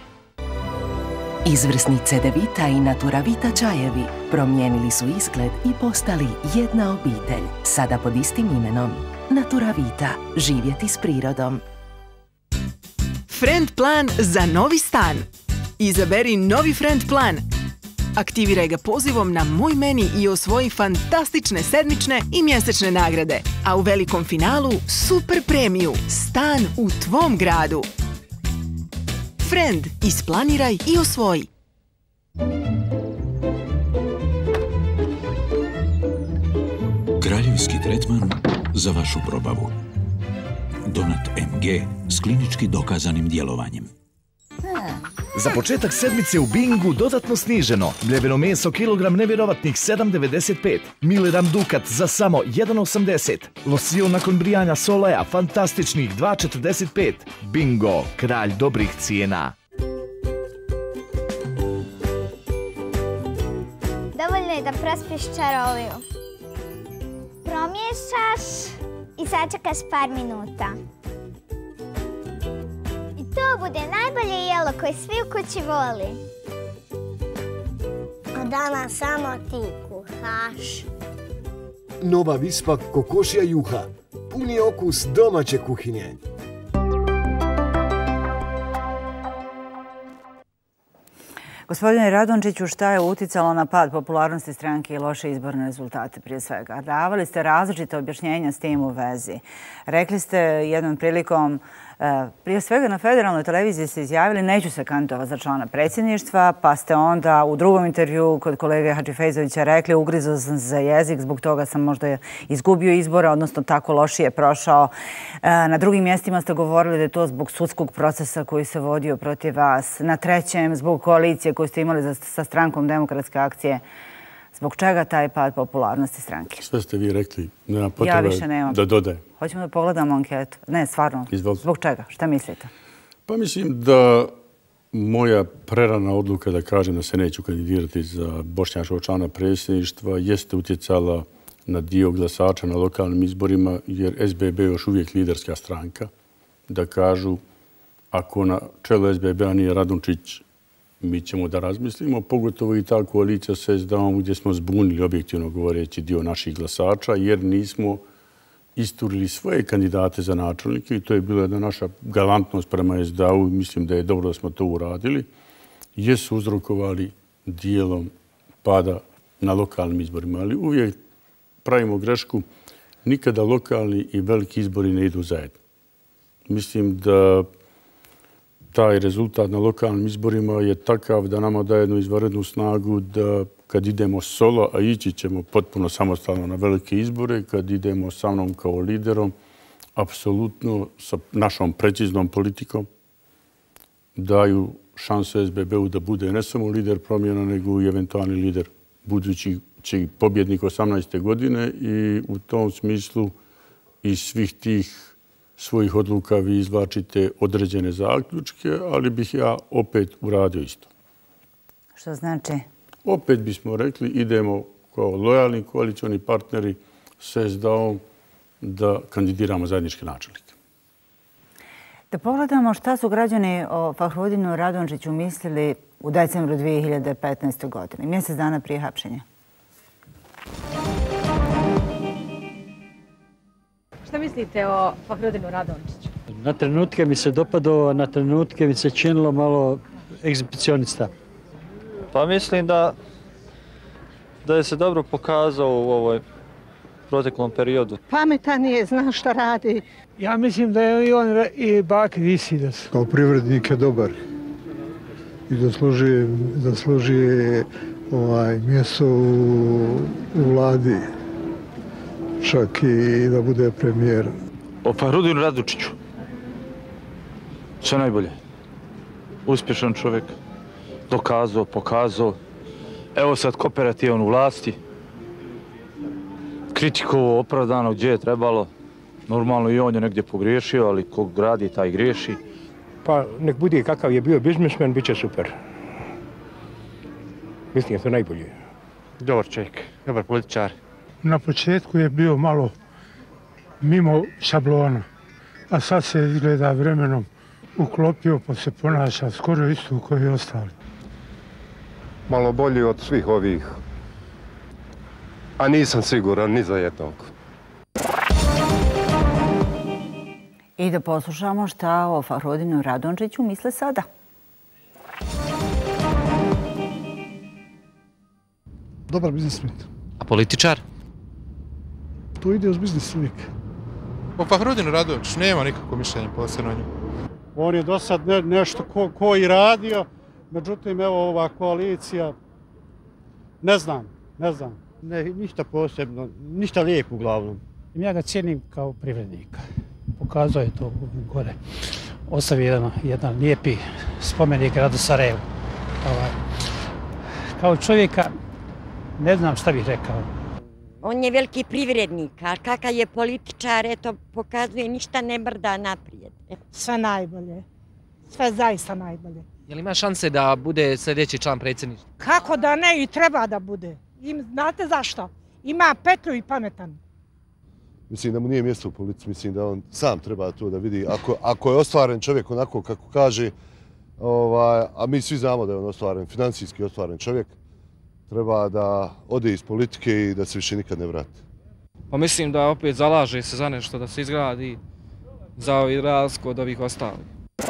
Izvrsni Cedevita i Naturavita čajevi promijenili su izgled i postali jedna obitelj. Sada pod istim imenom. Naturavita. Živjeti s prirodom. Friend plan za novi stan. Izaberi novi Friend plan. Aktiviraj ga pozivom na Moj meni i osvoji fantastične sedmične i mjesečne nagrade. A u velikom finalu super premiju. Stan u tvom gradu. Friend. Isplaniraj i osvoji. Kraljevski tretman za vašu probavu. Donat MG s klinički dokazanim djelovanjem. Za početak sedmice u Bingu dodatno sniženo. Mljeveno meso kilogram nevjerovatnih 7,95. Miliram Dukat za samo 1,80. Losion nakon brijanja Solea fantastičnih 2,45. Bingo, kralj dobrih cijena. Dovoljno je da prospiješ čaroliju. Promiješaš i sačekaš par minuta. I to bude najbolje jelo koje svi u kući voli. A danas samo ti kuhaš. Nova Vispa kokošja juha. Puni okus domaće kuhinje. Gospodine Radončiću, šta je uticalo na pad popularnosti stranke i loše izborne rezultate prije svega? Davali ste različite objašnjenja s tim u vezi. Rekli ste jednom prilikom, prije svega na federalnoj televiziji ste izjavili neću se kandidovati za člana predsjedništva, pa ste onda u drugom intervju kod kolege Hadžifejzovića rekli ugrizao sam za jezik, zbog toga sam možda izgubio izbore, odnosno tako lošije prošao. Na drugim mjestima ste govorili da je to zbog sudskog procesa koji se vodio protiv vas. Na trećem zbog koalicije koju ste imali sa strankom Demokratske akcije. Zbog čega taj pad popularnosti stranke? Sve ste vi rekli, nema potrebe da dodajem. Hoćemo da pogledamo anketu. Ne, stvarno. Zbog čega? Šta mislite? Pa mislim da moja prerana odluka da kažem da se neću kandidirati za bošnjačkog člana predsjedništva jeste utjecala na dio glasača na lokalnim izborima, jer SBB je još uvijek liderska stranka. Da kažu, ako na čelu SBB-a nije Radončić, mi ćemo da razmislimo, pogotovo i ta koalicija sa SDA-om gdje smo zbunili, objektivno govoreći, dio naših glasača, jer nismo isturili svoje kandidate za načelnike i to je bila jedna naša galantnost prema SDA-u i mislim da je dobro da smo to uradili, jesu uzrokovali dijelom pada na lokalnim izborima. Ali uvijek pravimo grešku, nikada lokalni i veliki izbori ne idu zajedno. Mislim da taj rezultat na lokalnim izborima je takav da nama daje jednu izvanrednu snagu da kad idemo solo, a ići ćemo potpuno samostalno na velike izbore, kad idemo sa mnom kao liderom, apsolutno sa našom preciznom politikom daju šansu SBB-u da bude ne samo lider promjena, nego i eventualni lider budući pobjednik 18. godine i u tom smislu iz svih tih svojih odluka vi izvlačite određene zaključke, ali bih ja opet uradio isto. Što znači? Opet bismo rekli idemo kao lojalni koalicioni partneri s SDA-om da kandidiramo zajedničke načelnike. Da pogledamo šta su građani o Fahrudinu Radončiću mislili u decembru 2015. godine, mjesec dana prije hapšenja. Šta mislite o Fahrudinu Radončiću? Na trenutke mi se dopadao, a na trenutke mi se činilo malo egzibicionista. Pa mislim da je se dobro pokazao u ovoj proteklom periodu. Pametan je, zna šta radi. Ja mislim da je i on i Bakir Isidas. Kao privrednik je dobar i zaslužuje mjesto u vladi, čak i da bude premijer. O Fahrudinu Radončiću. Sve najbolje. Uspješan čovjek. Dokazao, pokazao. Evo sad kooperativan u vlasti. Kritikovao opravdano gdje je trebalo. Normalno i on je negdje pogriješio, ali ko radi taj griješi. Pa nek bude kakav je bio biznismen, bit će super. Mislim je to najbolje. Dobar čovjek, dobar političar. Na početku je bio malo mimo šablona, a sad se izgleda vremenom uklopio pa se ponaša skoro isto kao i ostali. Malo bolji od svih ovih, a nisam siguran ni za jednog. I da poslušamo šta o Fahrudinu Radončiću misle sada. Dobar biznismen. A političar? To ide uz biznis uvijek. O Fahrudinu Radončiću nema nikakvo mišljenje posebno o njemu. On je do sad nešto ko i radio, međutim evo ova koalicija, ne znam. Ništa posebno, ništa lijepo uglavnom. Ja ga cijenim kao privrednika. Pokazao je to gore. Ostavio jedan lijepi spomenik gradu Sarajevu. Kao čovjeka ne znam šta bih rekao. On je veliki privrednik, a kakav je političar, eto, pokazuje ništa ne brda naprijed. Sve najbolje. Sve zaista najbolje. Je li ima šanse da bude sljedeći član predsjedništva? Kako da ne, i treba da bude. Znate zašto? Ima petlju i pametan. Mislim da mu nije mjesto u politici, mislim da on sam treba to da vidi. Ako je ostvaren čovjek onako kako kaže, a mi svi znamo da je on ostvaren, financijski ostvaren čovjek, treba da ode iz politike i da se više nikad ne vrati. Pa mislim da opet zalaže se za nešto, da se izgradi za ovaj razliku od ovih ostalih.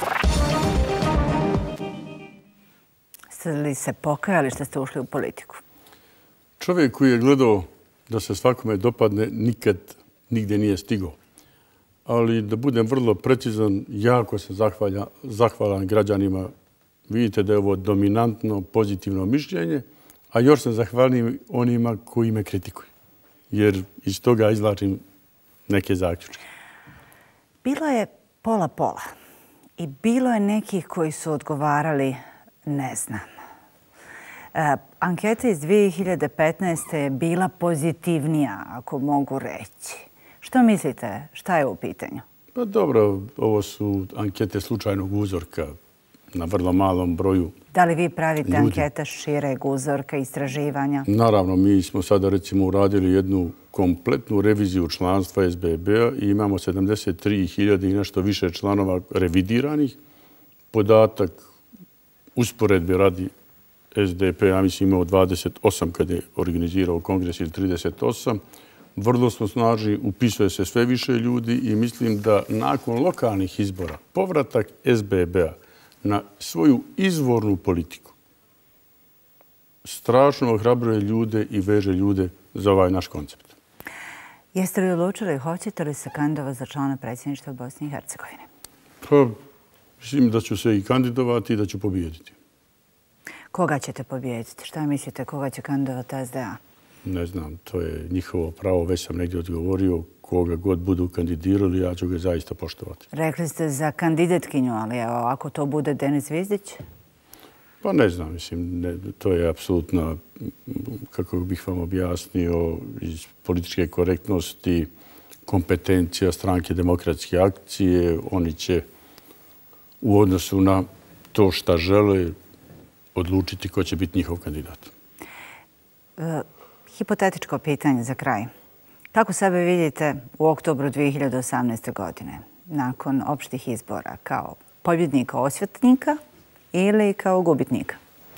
Ste li se pokajali što ste ušli u politiku? Čovjek koji je gledao da se svakome dopadne nikad nigdje nije stigao. Ali da budem vrlo precizan, jako sam zahvalan građanima. Vidite da je ovo dominantno pozitivno mišljenje, a još sam zahvalim onima koji me kritikuju. Jer iz toga izvlačim neke zaključke. Bilo je pola-pola. I bilo je nekih koji su odgovarali ne znam. Anketa iz 2015. je bila pozitivnija, ako mogu reći. Što mislite? Šta je u pitanju? Pa dobro, ovo su ankete slučajnog uzorka na vrlo malom broju. Da li vi pravite ankete šireg uzorka, istraživanja? Naravno, mi smo sada recimo uradili jednu kompletnu reviziju članstva SBB-a i imamo 73.000 i nešto više članova revidiranih. Podatak usporedbe radi SDP, ja mislim imao 28 kad je organizirao kongres ili 38. Vrlo smo snažni, upisuje se sve više ljudi i mislim da nakon lokalnih izbora povratak SBB-a na svoju izvornu politiku strašno ohrabruje ljude i veže ljude za ovaj naš koncept. Jeste li odlučili, hoćete li se kandidovati za člana predsjedništva Bosne i Hercegovine? Pa, mislim da ću se i kandidovati i da ću pobijediti. Koga ćete pobijediti? Šta mislite, koga će kandidovati SDA? Ne znam, to je njihovo pravo, već sam negdje odgovorio. Koga god budu kandidirali, ja ću ga zaista poštovati. Rekli ste za kandidatkinju, ali evo, ako to bude Denis Zvizdić? Pa ne znam, mislim, to je apsolutno, kako bih vam objasnio, iz političke korektnosti, kompetencija stranke Demokratske akcije. Oni će u odnosu na to šta žele odlučiti ko će biti njihov kandidat. Hipotetičko pitanje za kraj. Kako sebe vidite u oktobru 2018. godine, nakon opštih izbora, kao pobjednika osvetnika ili kao gubitnika?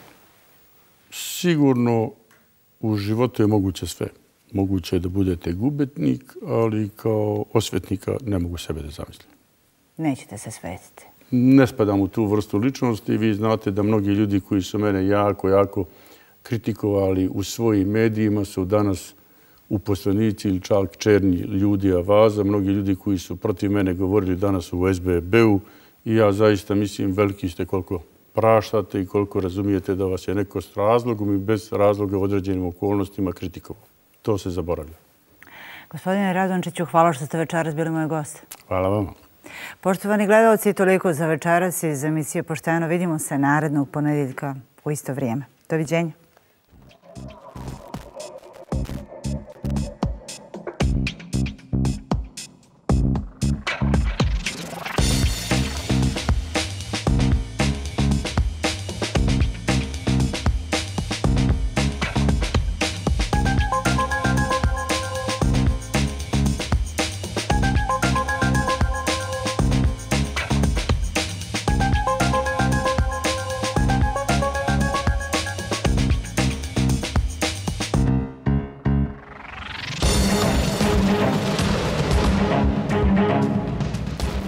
Sigurno u životu je moguće sve. Moguće je da budete gubitnik, ali kao osvetnika ne mogu sebe da zamislim. Nećete se svetiti? ne spadam u tu vrstu ličnosti. Vi znate da mnogi ljudi koji su mene jako kritikovali u svojim medijima su danas uposlenici ili čak černi ljudi Avaza. Mnogi ljudi koji su protiv mene govorili danas u SBB-u i ja zaista mislim veliki ste koliko praštate i koliko razumijete da vas je neko s razlogom i bez razloga u određenim okolnostima kritikovao. To se zaboravlja. Gospodine Radončiću, hvala što ste večeras bili moj gost. Hvala vama. Poštovani gledalci, toliko za večeras iz emisije Pošteno. Vidimo se narednog ponedjeljka u isto vrijeme. Doviđenja.